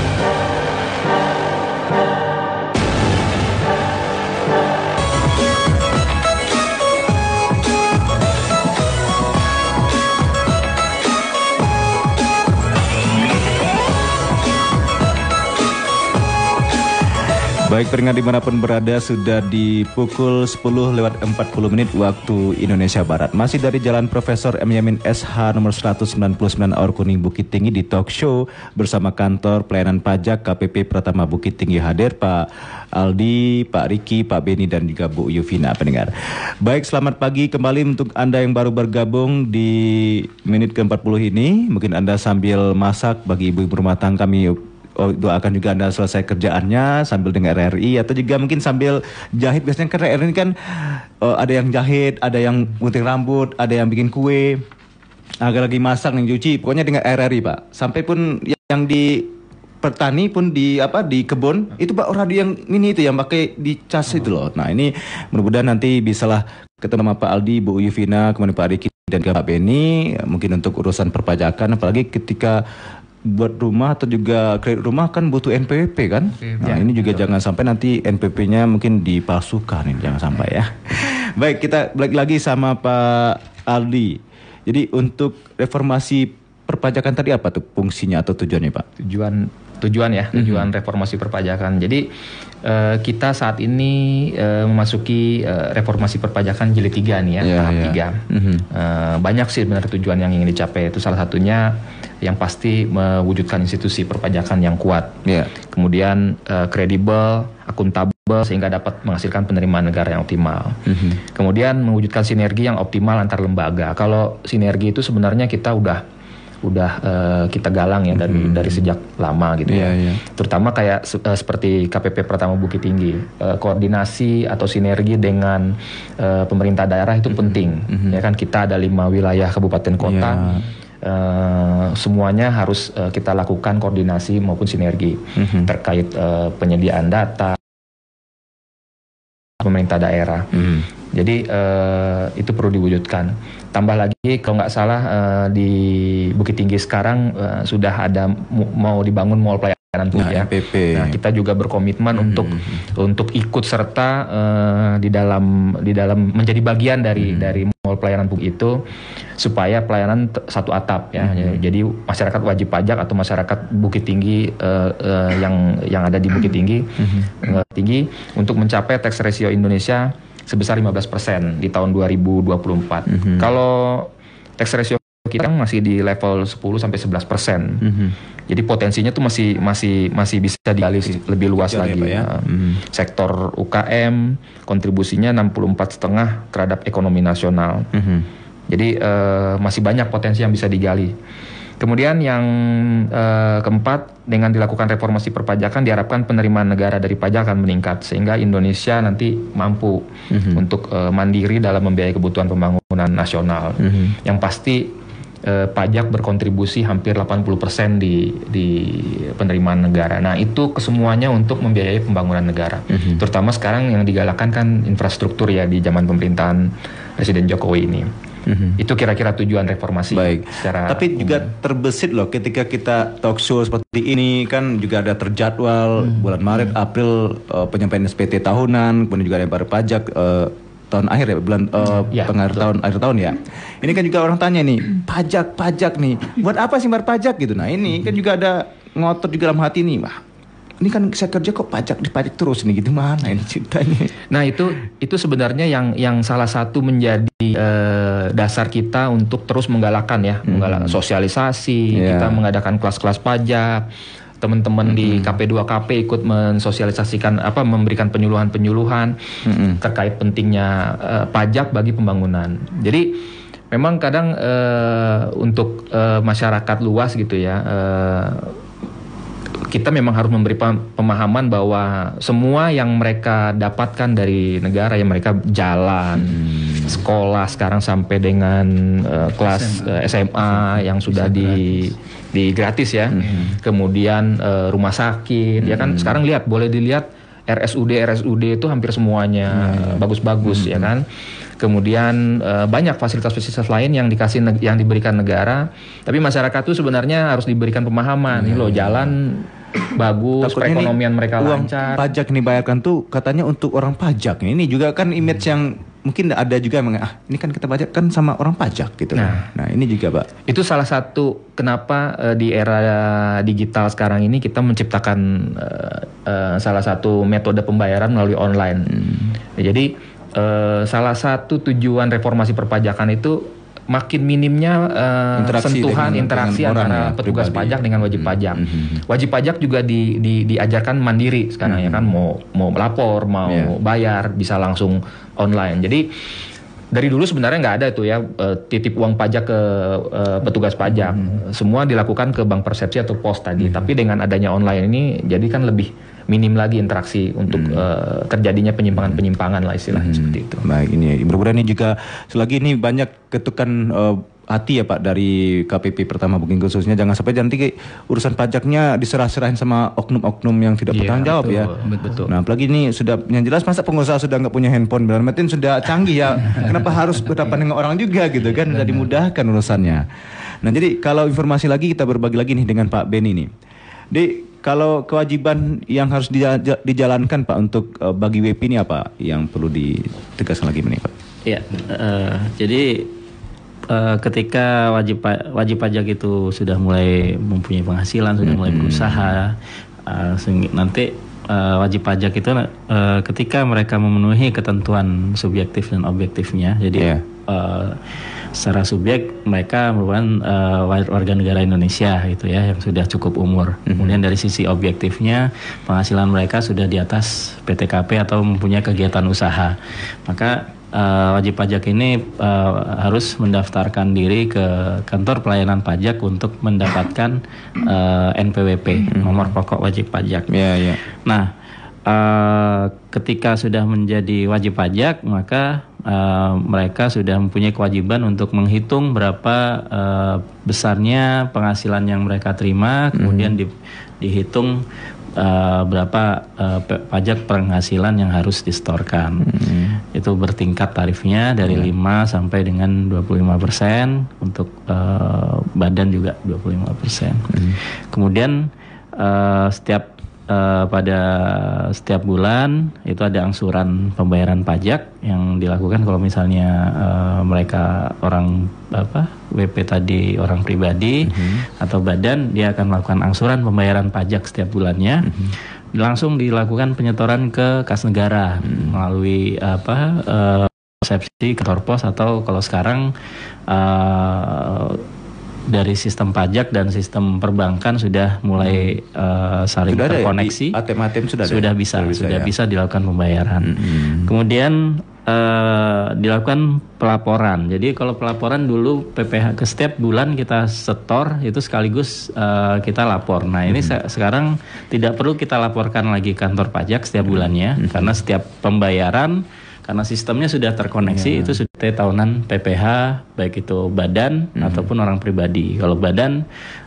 Baik, pendengar dimanapun berada, sudah di pukul 10:40 waktu Indonesia Barat. Masih dari Jalan Profesor M. Yamin SH nomor 199 Aur Kuning Bukit Tinggi di talk show bersama kantor pelayanan pajak KPP Pratama Bukit Tinggi. Hadir Pak Aldi, Pak Riki, Pak Beni dan juga Bu Yuvina, pendengar. Baik, selamat pagi kembali untuk Anda yang baru bergabung di menit ke-40 ini. Mungkin Anda sambil masak, bagi ibu-ibu rumah tangga kami doakan juga Anda selesai kerjaannya sambil dengar RRI, atau juga mungkin sambil jahit. Biasanya kan RRI ini kan ada yang jahit, ada yang gunting rambut, ada yang bikin kue, agak lagi masak nih, cuci, pokoknya dengar RRI Pak. Sampai pun yang di petani pun di kebun itu Pak, radio yang ini itu yang pakai di cas itu loh. Nah ini mudah-mudahan nanti bisalah ketemu sama Pak Aldi, Bu Yuvina, kemudian Pak Riki dan Pak Beni, mungkin untuk urusan perpajakan, apalagi ketika buat rumah atau juga kredit rumah kan butuh NPWP kan. Nah ini juga jangan sampai nanti NPWP-nya mungkin dipalsukan, ini jangan sampai ya. Baik, kita balik lagi sama Pak Aldi. Jadi untuk reformasi perpajakan tadi apa tuh fungsinya atau tujuannya Pak? Tujuan reformasi perpajakan. Jadi kita saat ini memasuki reformasi perpajakan jilid 3 nih ya, tahap 3. Banyak sih sebenarnya tujuan yang ingin dicapai. Itu salah satunya yang pasti mewujudkan institusi perpajakan yang kuat. Kemudian kredibel, akuntabel sehingga dapat menghasilkan penerimaan negara yang optimal. Kemudian mewujudkan sinergi yang optimal antar lembaga. Kalau sinergi itu sebenarnya kita udah kita galang ya dari sejak lama gitu ya. Terutama kayak seperti KPP Pratama Bukit Tinggi, koordinasi atau sinergi dengan pemerintah daerah itu penting. Ya kan, kita ada 5 wilayah kabupaten kota. Semuanya harus kita lakukan koordinasi maupun sinergi terkait penyediaan data pemerintah daerah. Jadi itu perlu diwujudkan. Tambah lagi kalau nggak salah di Bukit Tinggi sekarang sudah ada mau dibangun mall pelayanan publik. Nah, kita juga berkomitmen untuk ikut serta di dalam menjadi bagian dari mall pelayanan publik itu, supaya pelayanan satu atap ya. Jadi masyarakat wajib pajak atau masyarakat Bukit Tinggi yang ada di Bukit Tinggi untuk mencapai tax ratio Indonesia sebesar 15% di tahun 2024. Kalau tax ratio kita masih di level 10-11%. Jadi potensinya tuh masih bisa digali lebih luas lagi. Sektor UKM kontribusinya 64,5 terhadap ekonomi nasional. Jadi masih banyak potensi yang bisa digali. Kemudian yang keempat, dengan dilakukan reformasi perpajakan diharapkan penerimaan negara dari pajak akan meningkat sehingga Indonesia nanti mampu untuk mandiri dalam membiayai kebutuhan pembangunan nasional. Yang pasti pajak berkontribusi hampir 80% di penerimaan negara. Nah, itu kesemuanya untuk membiayai pembangunan negara. Terutama sekarang yang digalakkan kan infrastruktur ya di zaman pemerintahan Presiden Jokowi ini. Itu kira-kira tujuan reformasi. Baik. Tapi juga terbesit loh ketika kita talk show seperti ini, kan juga ada terjadwal bulan Maret, April penyampaian SPT tahunan, kemudian juga ada bayar pajak tahun akhir ya, bulan akhir tahun ya. Ini kan juga orang tanya nih, pajak nih, buat apa sih bayar pajak gitu. Nah ini kan juga ada ngotot juga dalam hati nih, wah ini kan saya kerja kok dipajak terus nih, gitu mana ini ceritanya. Nah itu sebenarnya yang salah satu menjadi dasar kita untuk terus menggalakkan ya, menggalakkan sosialisasi. Kita mengadakan kelas-kelas pajak. Teman-teman di KP2KP ikut mensosialisasikan memberikan penyuluhan-penyuluhan terkait pentingnya pajak bagi pembangunan. Jadi memang kadang untuk masyarakat luas gitu ya, kita memang harus memberi pemahaman bahwa semua yang mereka dapatkan dari negara, yang mereka jalan, sekolah sekarang sampai dengan kelas SMA yang sudah di gratis ya, kemudian rumah sakit, ya kan sekarang boleh dilihat RSUD itu hampir semuanya bagus-bagus ya kan. Kemudian banyak fasilitas-fasilitas lain yang yang diberikan negara, tapi masyarakat tuh sebenarnya harus diberikan pemahaman. Ini loh jalan bagus, perekonomian mereka lancar. Pajak yang dibayarkan tuh katanya untuk orang pajak. Ini juga kan image yang mungkin ada juga yang ini kan kita pajak kan sama orang pajak gitu. Nah ini juga Pak. Itu salah satu kenapa di era digital sekarang ini kita menciptakan salah satu metode pembayaran melalui online. Jadi salah satu tujuan reformasi perpajakan itu makin minimnya sentuhan interaksi antara petugas pajak dengan wajib pajak. Wajib pajak juga diajarkan mandiri sekarang ya kan, mau melapor, mau bayar bisa langsung online. Jadi dari dulu sebenarnya nggak ada itu ya titip uang pajak ke petugas pajak. Semua dilakukan ke bank persepsi atau pos tadi. Tapi dengan adanya online ini jadi kan lebih minim lagi interaksi untuk terjadinya penyimpangan-penyimpangan lah istilahnya seperti itu. Baik, ini mudah-mudahan ini juga selagi ini banyak ketukan hati ya Pak dari KPP Pertama Booking khususnya, jangan sampai nanti urusan pajaknya diserah-serahin sama oknum-oknum yang tidak bertanggung jawab ya. Betul. Nah apalagi ini sudah yang jelas masa pengusaha sudah nggak punya handphone, benar benar sudah canggih ya. Kenapa harus berhadapan dengan orang juga gitu kan? Sudah dimudahkan urusannya. Nah jadi kalau informasi lagi kita berbagi lagi nih dengan Pak Beni nih. Kalau kewajiban yang harus dijalankan Pak untuk bagi WP ini apa yang perlu ditegaskan lagi nih Pak? Ya, jadi ketika wajib pajak itu sudah mulai mempunyai penghasilan, sudah mulai berusaha, nanti wajib pajak itu ketika mereka memenuhi ketentuan subjektif dan objektifnya, jadi secara subjek mereka merupakan warga negara Indonesia gitu ya yang sudah cukup umur. Kemudian dari sisi objektifnya penghasilan mereka sudah di atas PTKP atau mempunyai kegiatan usaha. Maka wajib pajak ini harus mendaftarkan diri ke kantor pelayanan pajak untuk mendapatkan NPWP, nomor pokok wajib pajak. Nah, ketika sudah menjadi wajib pajak maka mereka sudah mempunyai kewajiban untuk menghitung berapa besarnya penghasilan yang mereka terima, kemudian dihitung berapa pajak penghasilan yang harus disetorkan. Itu bertingkat tarifnya dari 5 sampai dengan 25%, untuk badan juga 25%. Kemudian pada setiap bulan itu ada angsuran pembayaran pajak yang dilakukan kalau misalnya mereka orang WP tadi orang pribadi atau badan, dia akan melakukan angsuran pembayaran pajak setiap bulannya. Langsung dilakukan penyetoran ke kas negara melalui persepsi kantor pos, atau kalau sekarang dari sistem pajak dan sistem perbankan sudah mulai saling terkoneksi. Ya, ATM sudah bisa dilakukan pembayaran. Kemudian dilakukan pelaporan. Jadi kalau pelaporan dulu PPH ke setiap bulan kita setor itu sekaligus kita lapor. Nah ini sekarang tidak perlu kita laporkan lagi kantor pajak setiap bulannya, karena setiap pembayaran, karena sistemnya sudah terkoneksi, itu sudah tahunan PPH, baik itu badan ataupun orang pribadi. Kalau badan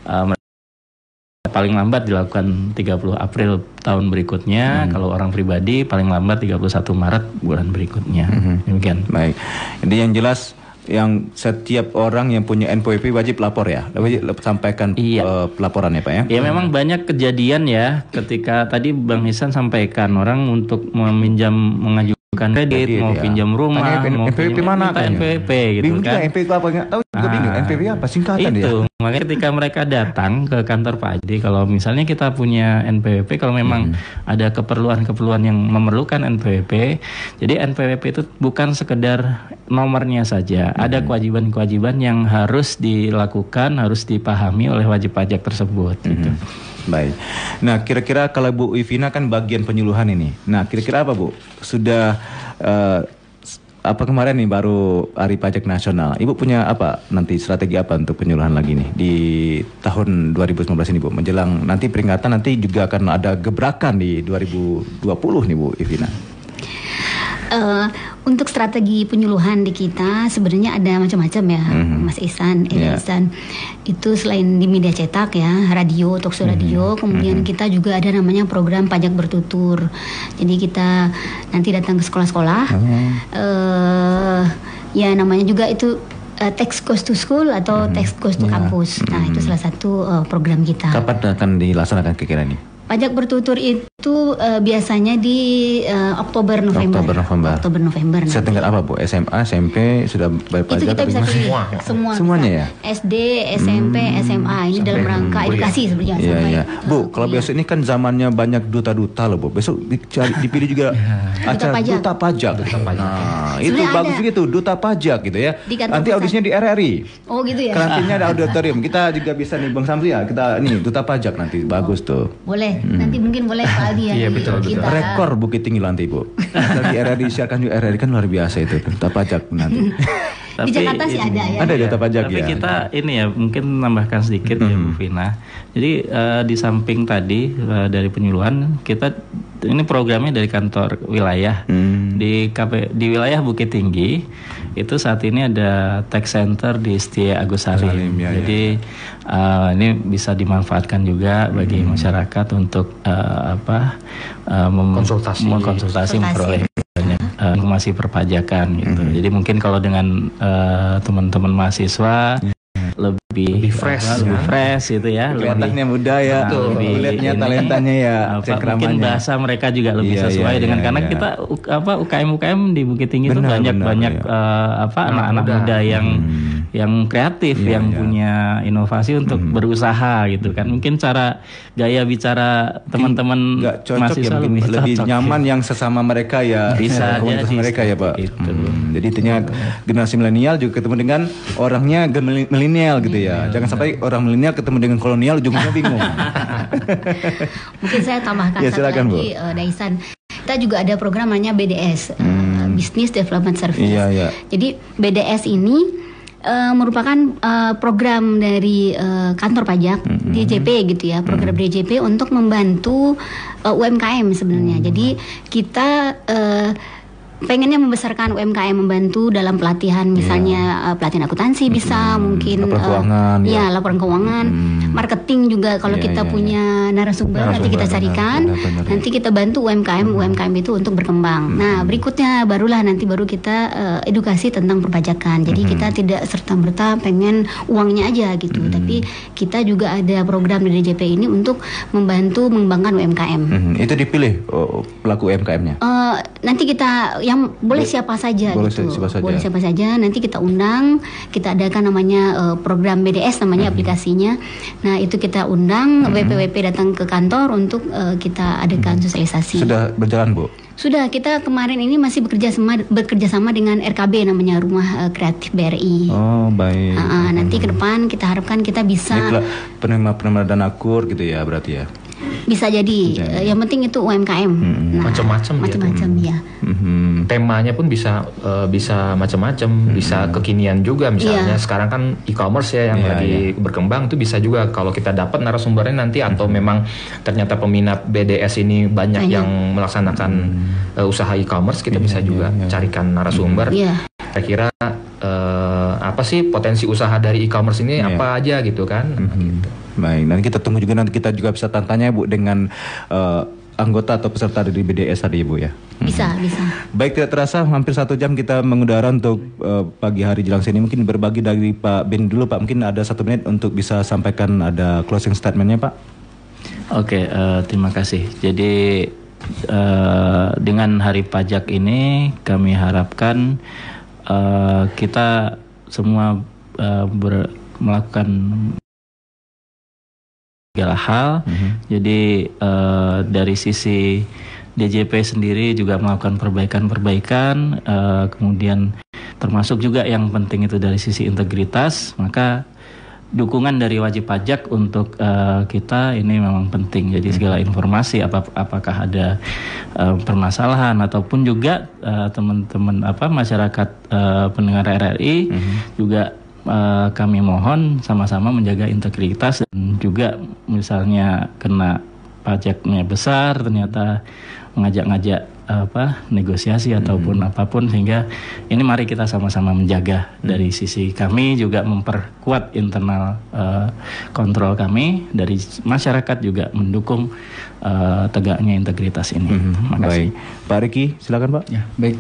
paling lambat dilakukan 30 April tahun berikutnya, kalau orang pribadi paling lambat 31 Maret bulan berikutnya. Demikian. Baik. Jadi yang jelas yang setiap orang yang punya NPWP wajib lapor ya, wajib sampaikan pelaporan ya Pak ya. Ya memang banyak kejadian ya, ketika tadi Bang Ihsan sampaikan orang untuk mengajukan kredit, mau pinjam rumah, mau NPWP mana kan? NPWP gitu bingung kan. NPWP apa enggak tahu juga bingung. NPWP apa singkatan itu. ya? Makanya ketika mereka datang ke kantor pajak, jadi kalau misalnya kita punya NPWP, kalau memang ada keperluan-keperluan yang memerlukan NPWP, jadi NPWP itu bukan sekedar nomornya saja, ada kewajiban-kewajiban yang harus dilakukan, harus dipahami oleh wajib pajak tersebut. Gitu. Baik. Nah, kira-kira kalau Bu Ivina kan bagian penyuluhan ini. Nah, kira-kira apa Bu? Sudah apa kemarin nih baru Hari Pajak Nasional. Ibu punya apa nanti strategi apa untuk penyuluhan lagi nih di tahun 2019 ini Bu? Menjelang nanti peringatan nanti juga akan ada gebrakan di 2020 nih Bu Ivina. Untuk strategi penyuluhan di kita sebenarnya ada macam-macam ya, Mas Ihsan, Ihsan. Itu selain di media cetak ya, radio, talkshow radio, kemudian kita juga ada namanya program pajak bertutur. Jadi kita nanti datang ke sekolah-sekolah, ya namanya juga itu Tax Goes to School atau Tax Goes to Campus. Nah itu salah satu program kita. Kapan akan dilaksanakan kira-kira ini? Pajak bertutur itu biasanya di Oktober November. Oktober November. Setingkat apa Bu? SMA, SMP sudah bayar pajak? Itu kita bisa pilih semua. Semuanya ya. SD, SMP, SMA ini dalam rangka edukasi sebenarnya. Iya. Bu, kalau besok ini kan zamannya banyak duta-duta loh Bu. Besok dipilih juga acara duta pajak. Nah, itu bagus begitu, duta pajak gitu ya. Nanti audisinya di RRI. Oh gitu ya. Nantinya ada auditorium. Kita juga bisa nih Bang Samsi ya. Kita nih duta pajak nanti bagus tuh. Boleh. Nanti mungkin boleh Pak Aldi ya. Iya betul. Rekor Bukit Tinggi nanti Bu. Di RRI siarkan juga RRI kan luar biasa itu duta pajak nanti. Di Jakarta sih ada ya. Ada duta pajak tapi ya. Tapi kita ini ya mungkin menambahkan sedikit ya Bu Vina. Jadi di samping tadi dari penyuluhan kita ini programnya dari kantor wilayah di wilayah Bukit Tinggi itu saat ini ada tax center di Setia Agus Salim. Jadi ini bisa dimanfaatkan juga bagi masyarakat untuk mengkonsultasi memperoleh informasi perpajakan gitu. Jadi mungkin kalau dengan teman-teman mahasiswa lebih fresh gitu ya, kelihatannya muda ya, kulitnya talentanya ya, mungkin bahasa mereka juga lebih sesuai dengan karena kita UKM di Bukit Tinggi itu banyak anak-anak muda yang kreatif, yang punya inovasi untuk berusaha gitu kan. Mungkin cara gaya bicara teman-teman mahasiswa lebih nyaman yang sesama mereka ya, bisa komunitas mereka ya Pak. Jadi intinya generasi milenial juga ketemu dengan orangnya milenial gitu ya. Jangan sampai orang milenial ketemu dengan kolonial ujungnya bingung. Mungkin saya tambahkan ya, satu lagi Daisan. Kita juga ada program namanya BDS, Business Development Service. Jadi BDS ini merupakan program dari kantor pajak DJP gitu ya, program DJP untuk membantu UMKM sebenarnya. Jadi kita pengennya membesarkan UMKM, membantu dalam pelatihan misalnya pelatihan akuntansi bisa mungkin laporan keuangan, marketing juga kalau kita punya narasumber nanti kita carikan, nanti kita bantu UMKM itu untuk berkembang. Nah berikutnya baru kita edukasi tentang perpajakan. Jadi kita tidak serta-merta pengen uangnya aja gitu, tapi kita juga ada program di DJP ini untuk membantu mengembangkan UMKM. Itu dipilih pelaku UMKM-nya? Nanti kita yang boleh siapa saja gitu. Boleh siapa saja. Nanti kita undang, kita adakan namanya program BDS namanya aplikasinya. Nah, itu kita undang WP datang ke kantor untuk kita adakan sosialisasi. Sudah berjalan, Bu? Sudah, kita kemarin ini masih bekerja sama dengan RKB namanya Rumah Kreatif BRI. Oh, baik. Nanti ke depan kita harapkan kita bisa penerima dana kur gitu ya berarti ya. Bisa jadi, yang penting itu UMKM. Macam-macam ya. Temanya pun bisa macam-macam, bisa kekinian juga. Misalnya sekarang kan e-commerce ya yang lagi berkembang, itu bisa juga kalau kita dapat narasumbernya nanti atau memang ternyata peminat BDS ini banyak yang melaksanakan usaha e-commerce, kita bisa juga carikan narasumber. Kira-kira apa sih potensi usaha dari e-commerce ini apa aja gitu kan? Gitu. Baik, nanti kita tunggu juga, nanti kita juga bisa tanya Bu dengan anggota atau peserta dari BDS tadi Bu ya. Bisa. Baik, tidak terasa hampir 1 jam kita mengudara untuk pagi hari jelang sini. Mungkin berbagi dari Pak Ben dulu Pak, mungkin ada 1 menit untuk bisa sampaikan ada closing statementnya Pak. Oke, terima kasih. Jadi dengan hari pajak ini kami harapkan kita semua melakukan segala hal. Jadi dari sisi DJP sendiri juga melakukan perbaikan, kemudian termasuk juga yang penting itu dari sisi integritas. Maka dukungan dari wajib pajak untuk kita ini memang penting. Jadi segala informasi apakah ada permasalahan ataupun juga teman-teman masyarakat pendengar RRI juga kami mohon sama-sama menjaga integritas, dan juga misalnya kena pajaknya besar ternyata ngajak-ngajak negosiasi ataupun apapun, sehingga ini mari kita sama-sama menjaga. Dari sisi kami juga memperkuat internal kontrol kami, dari masyarakat juga mendukung tegaknya integritas ini. Baik, Pak Riki silakan Pak. Ya, baik.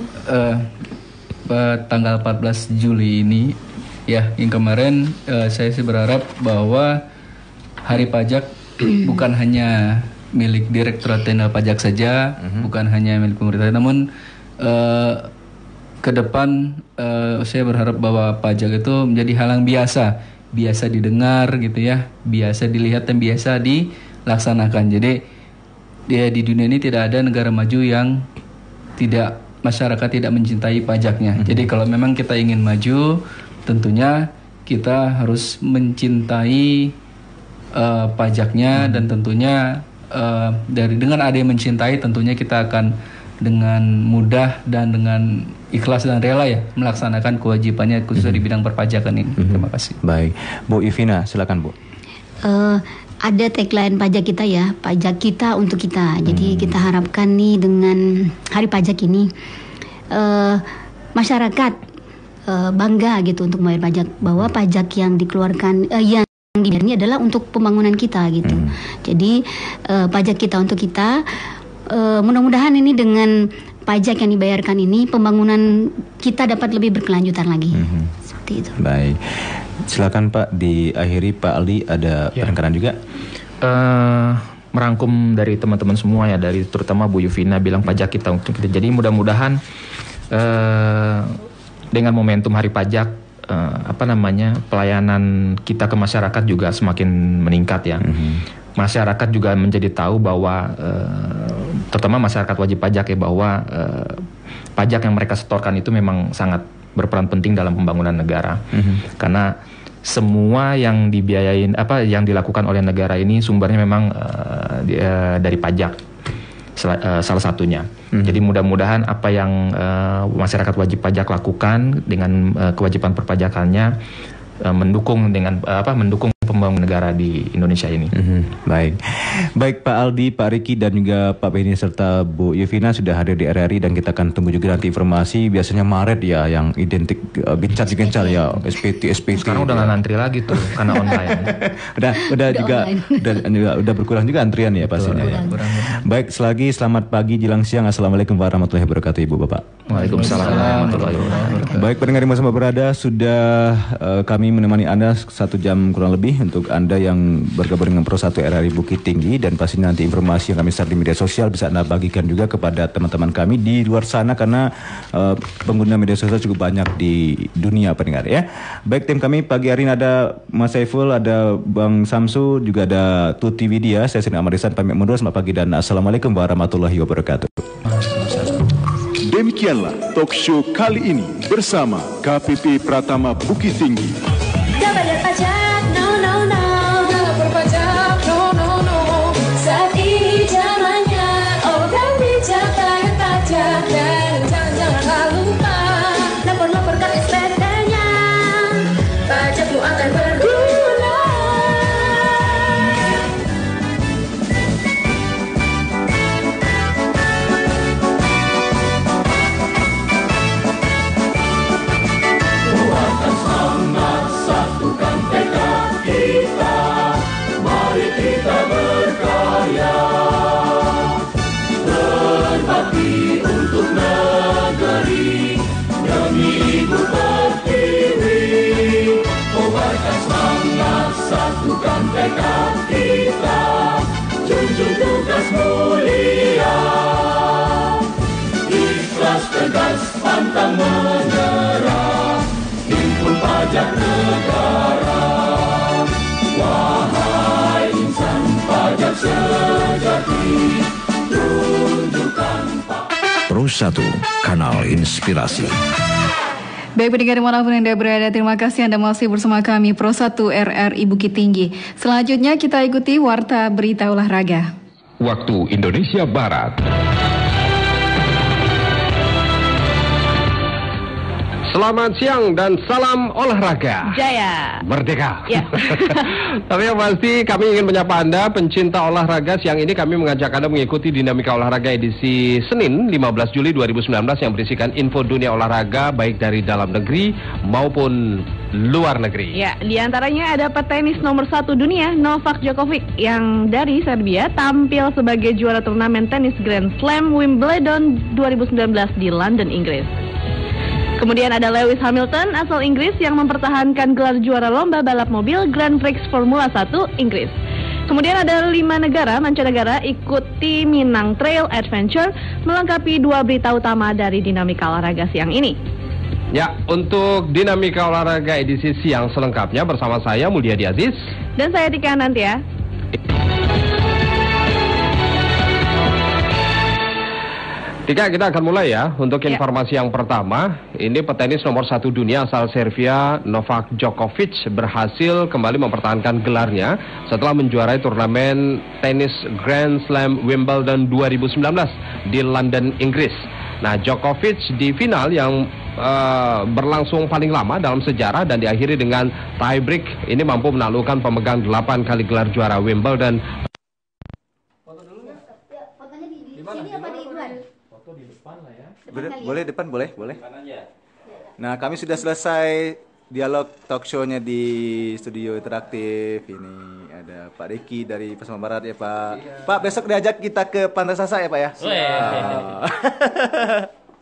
Tanggal 14 Juli ini ya, yang kemarin saya sih berharap bahwa Hari Pajak bukan hanya milik Direktorat Jenderal Pajak saja, bukan hanya milik pemerintah, namun ke depan saya berharap bahwa pajak itu menjadi hal yang biasa didengar gitu ya, biasa dilihat dan biasa dilaksanakan. Jadi di dunia ini tidak ada negara maju yang masyarakat tidak mencintai pajaknya. Jadi kalau memang kita ingin maju, tentunya kita harus mencintai pajaknya, dan tentunya dengan ada yang mencintai, tentunya kita akan dengan mudah dan dengan ikhlas dan rela ya melaksanakan kewajibannya khususnya di bidang perpajakan ini. Terima kasih. Baik, Bu Ivina silakan Bu. Ada tagline pajak kita ya, pajak kita untuk kita. Jadi kita harapkan nih dengan Hari Pajak ini masyarakat bangga gitu untuk membayar pajak, bahwa pajak yang dikeluarkan yang ini adalah untuk pembangunan kita gitu. Jadi pajak kita untuk kita, mudah-mudahan ini dengan pajak yang dibayarkan ini pembangunan kita dapat lebih berkelanjutan lagi. Seperti itu. Baik, silakan Pak, diakhiri Pak Ali, ada penekanan juga. Merangkum dari teman-teman semua ya, dari terutama Bu Yuvina bilang pajak kita untuk kita. Jadi mudah-mudahan dengan momentum Hari Pajak pelayanan kita ke masyarakat juga semakin meningkat ya. Masyarakat juga menjadi tahu bahwa terutama masyarakat wajib pajak ya, bahwa pajak yang mereka setorkan itu memang sangat berperan penting dalam pembangunan negara. Karena semua yang dibiayain yang dilakukan oleh negara ini sumbernya memang dari pajak. Salah satunya. Jadi mudah-mudahan apa yang masyarakat wajib pajak lakukan dengan kewajiban perpajakannya mendukung pembangunan negara di Indonesia ini. Baik Pak Aldi, Pak Riki dan juga Pak Beni serta Bu Yuvina sudah hadir di RRI, dan kita akan tunggu juga nanti informasi. Biasanya Maret ya yang identik gencar ya, SPT. Sekarang udah nggak ngantri lagi tuh karena online. udah berkurang juga antrian ya pastinya. Baik, selagi selamat pagi jelang siang. Assalamualaikum warahmatullahi wabarakatuh Ibu Bapak. Waalaikumsalam warahmatullahi wabarakatuh. Baik pendengar yang bersama berada, sudah kami menemani Anda 1 jam kurang lebih untuk Anda yang bergabung dengan Pro 1 RRI Bukit Tinggi, dan pastinya nanti informasi yang kami share di media sosial bisa Anda bagikan juga kepada teman-teman kami di luar sana, karena pengguna media sosial cukup banyak di dunia pendengar ya. Baik, tim kami pagi hari ini ada Mas Saiful, ada Bang Samsu, juga ada Tuti Widya. Saya Sini Amarisan pamit mundur. Selamat pagi dan Assalamualaikum warahmatullahi wabarakatuh. Demikianlah talk show kali ini bersama KPP Pratama Bukit Tinggi. Gak bayar pajak, no no no. Gak berpajak, no no no. Saat ini zamannya orang bijak bayar pajak, dan jangan lupa lapor-laporkan SPT-nya. Pajakmu akan berguna. Kuatkan semangat, satukan tekad kita, mari kita berkarya, berbakti untuk negeri demi Ibu Pertiwi. Kuatkan semangat, satukan tekad kita, junjung tugas mulia, ikhlas tegas pantang menyerah, himpun pajak negara. Wahai insan pajak sejati, tunjukkan Pro 1, kanal inspirasi. Baik pendengar dimanapun Anda berada, terima kasih Anda masih bersama kami Pro 1 RRI Bukit Tinggi. Selanjutnya kita ikuti Warta Berita Olahraga. Waktu Indonesia Barat. Selamat siang dan salam olahraga. Jaya. Merdeka. Ya. Tapi yang pasti kami ingin menyapa Anda pencinta olahraga. Siang ini kami mengajak Anda mengikuti dinamika olahraga edisi Senin 15 Juli 2019 yang berisikan info dunia olahraga baik dari dalam negeri maupun luar negeri. Ya, di antaranya ada petenis nomor 1 dunia Novak Djokovic yang dari Serbia tampil sebagai juara turnamen tenis Grand Slam Wimbledon 2019 di London, Inggris. Kemudian ada Lewis Hamilton asal Inggris yang mempertahankan gelar juara lomba balap mobil Grand Prix Formula 1 Inggris. Kemudian ada 5 negara mancanegara ikuti Minang Trail Adventure melengkapi 2 berita utama dari dinamika olahraga siang ini. Ya, untuk dinamika olahraga edisi siang selengkapnya bersama saya Mulyadi Aziz dan saya Tika Anantia. Tika, kita akan mulai ya. Untuk informasi yang pertama, ini petenis nomor 1 dunia asal Serbia Novak Djokovic berhasil kembali mempertahankan gelarnya setelah menjuarai turnamen tenis Grand Slam Wimbledon 2019 di London, Inggris. Nah, Djokovic di final yang berlangsung paling lama dalam sejarah dan diakhiri dengan tie break ini mampu menaklukkan pemegang 8 kali gelar juara Wimbledon. Boleh depan, boleh. Nah, kami sudah selesai dialog talk show-nya di studio interaktif. Ini ada Pak Deki dari Pasaman Barat ya, Pak. Iya. Pak, besok diajak kita ke Pantai Sasa ya, Pak ya?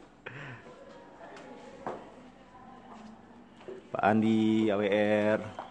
Pak Andi, AWR.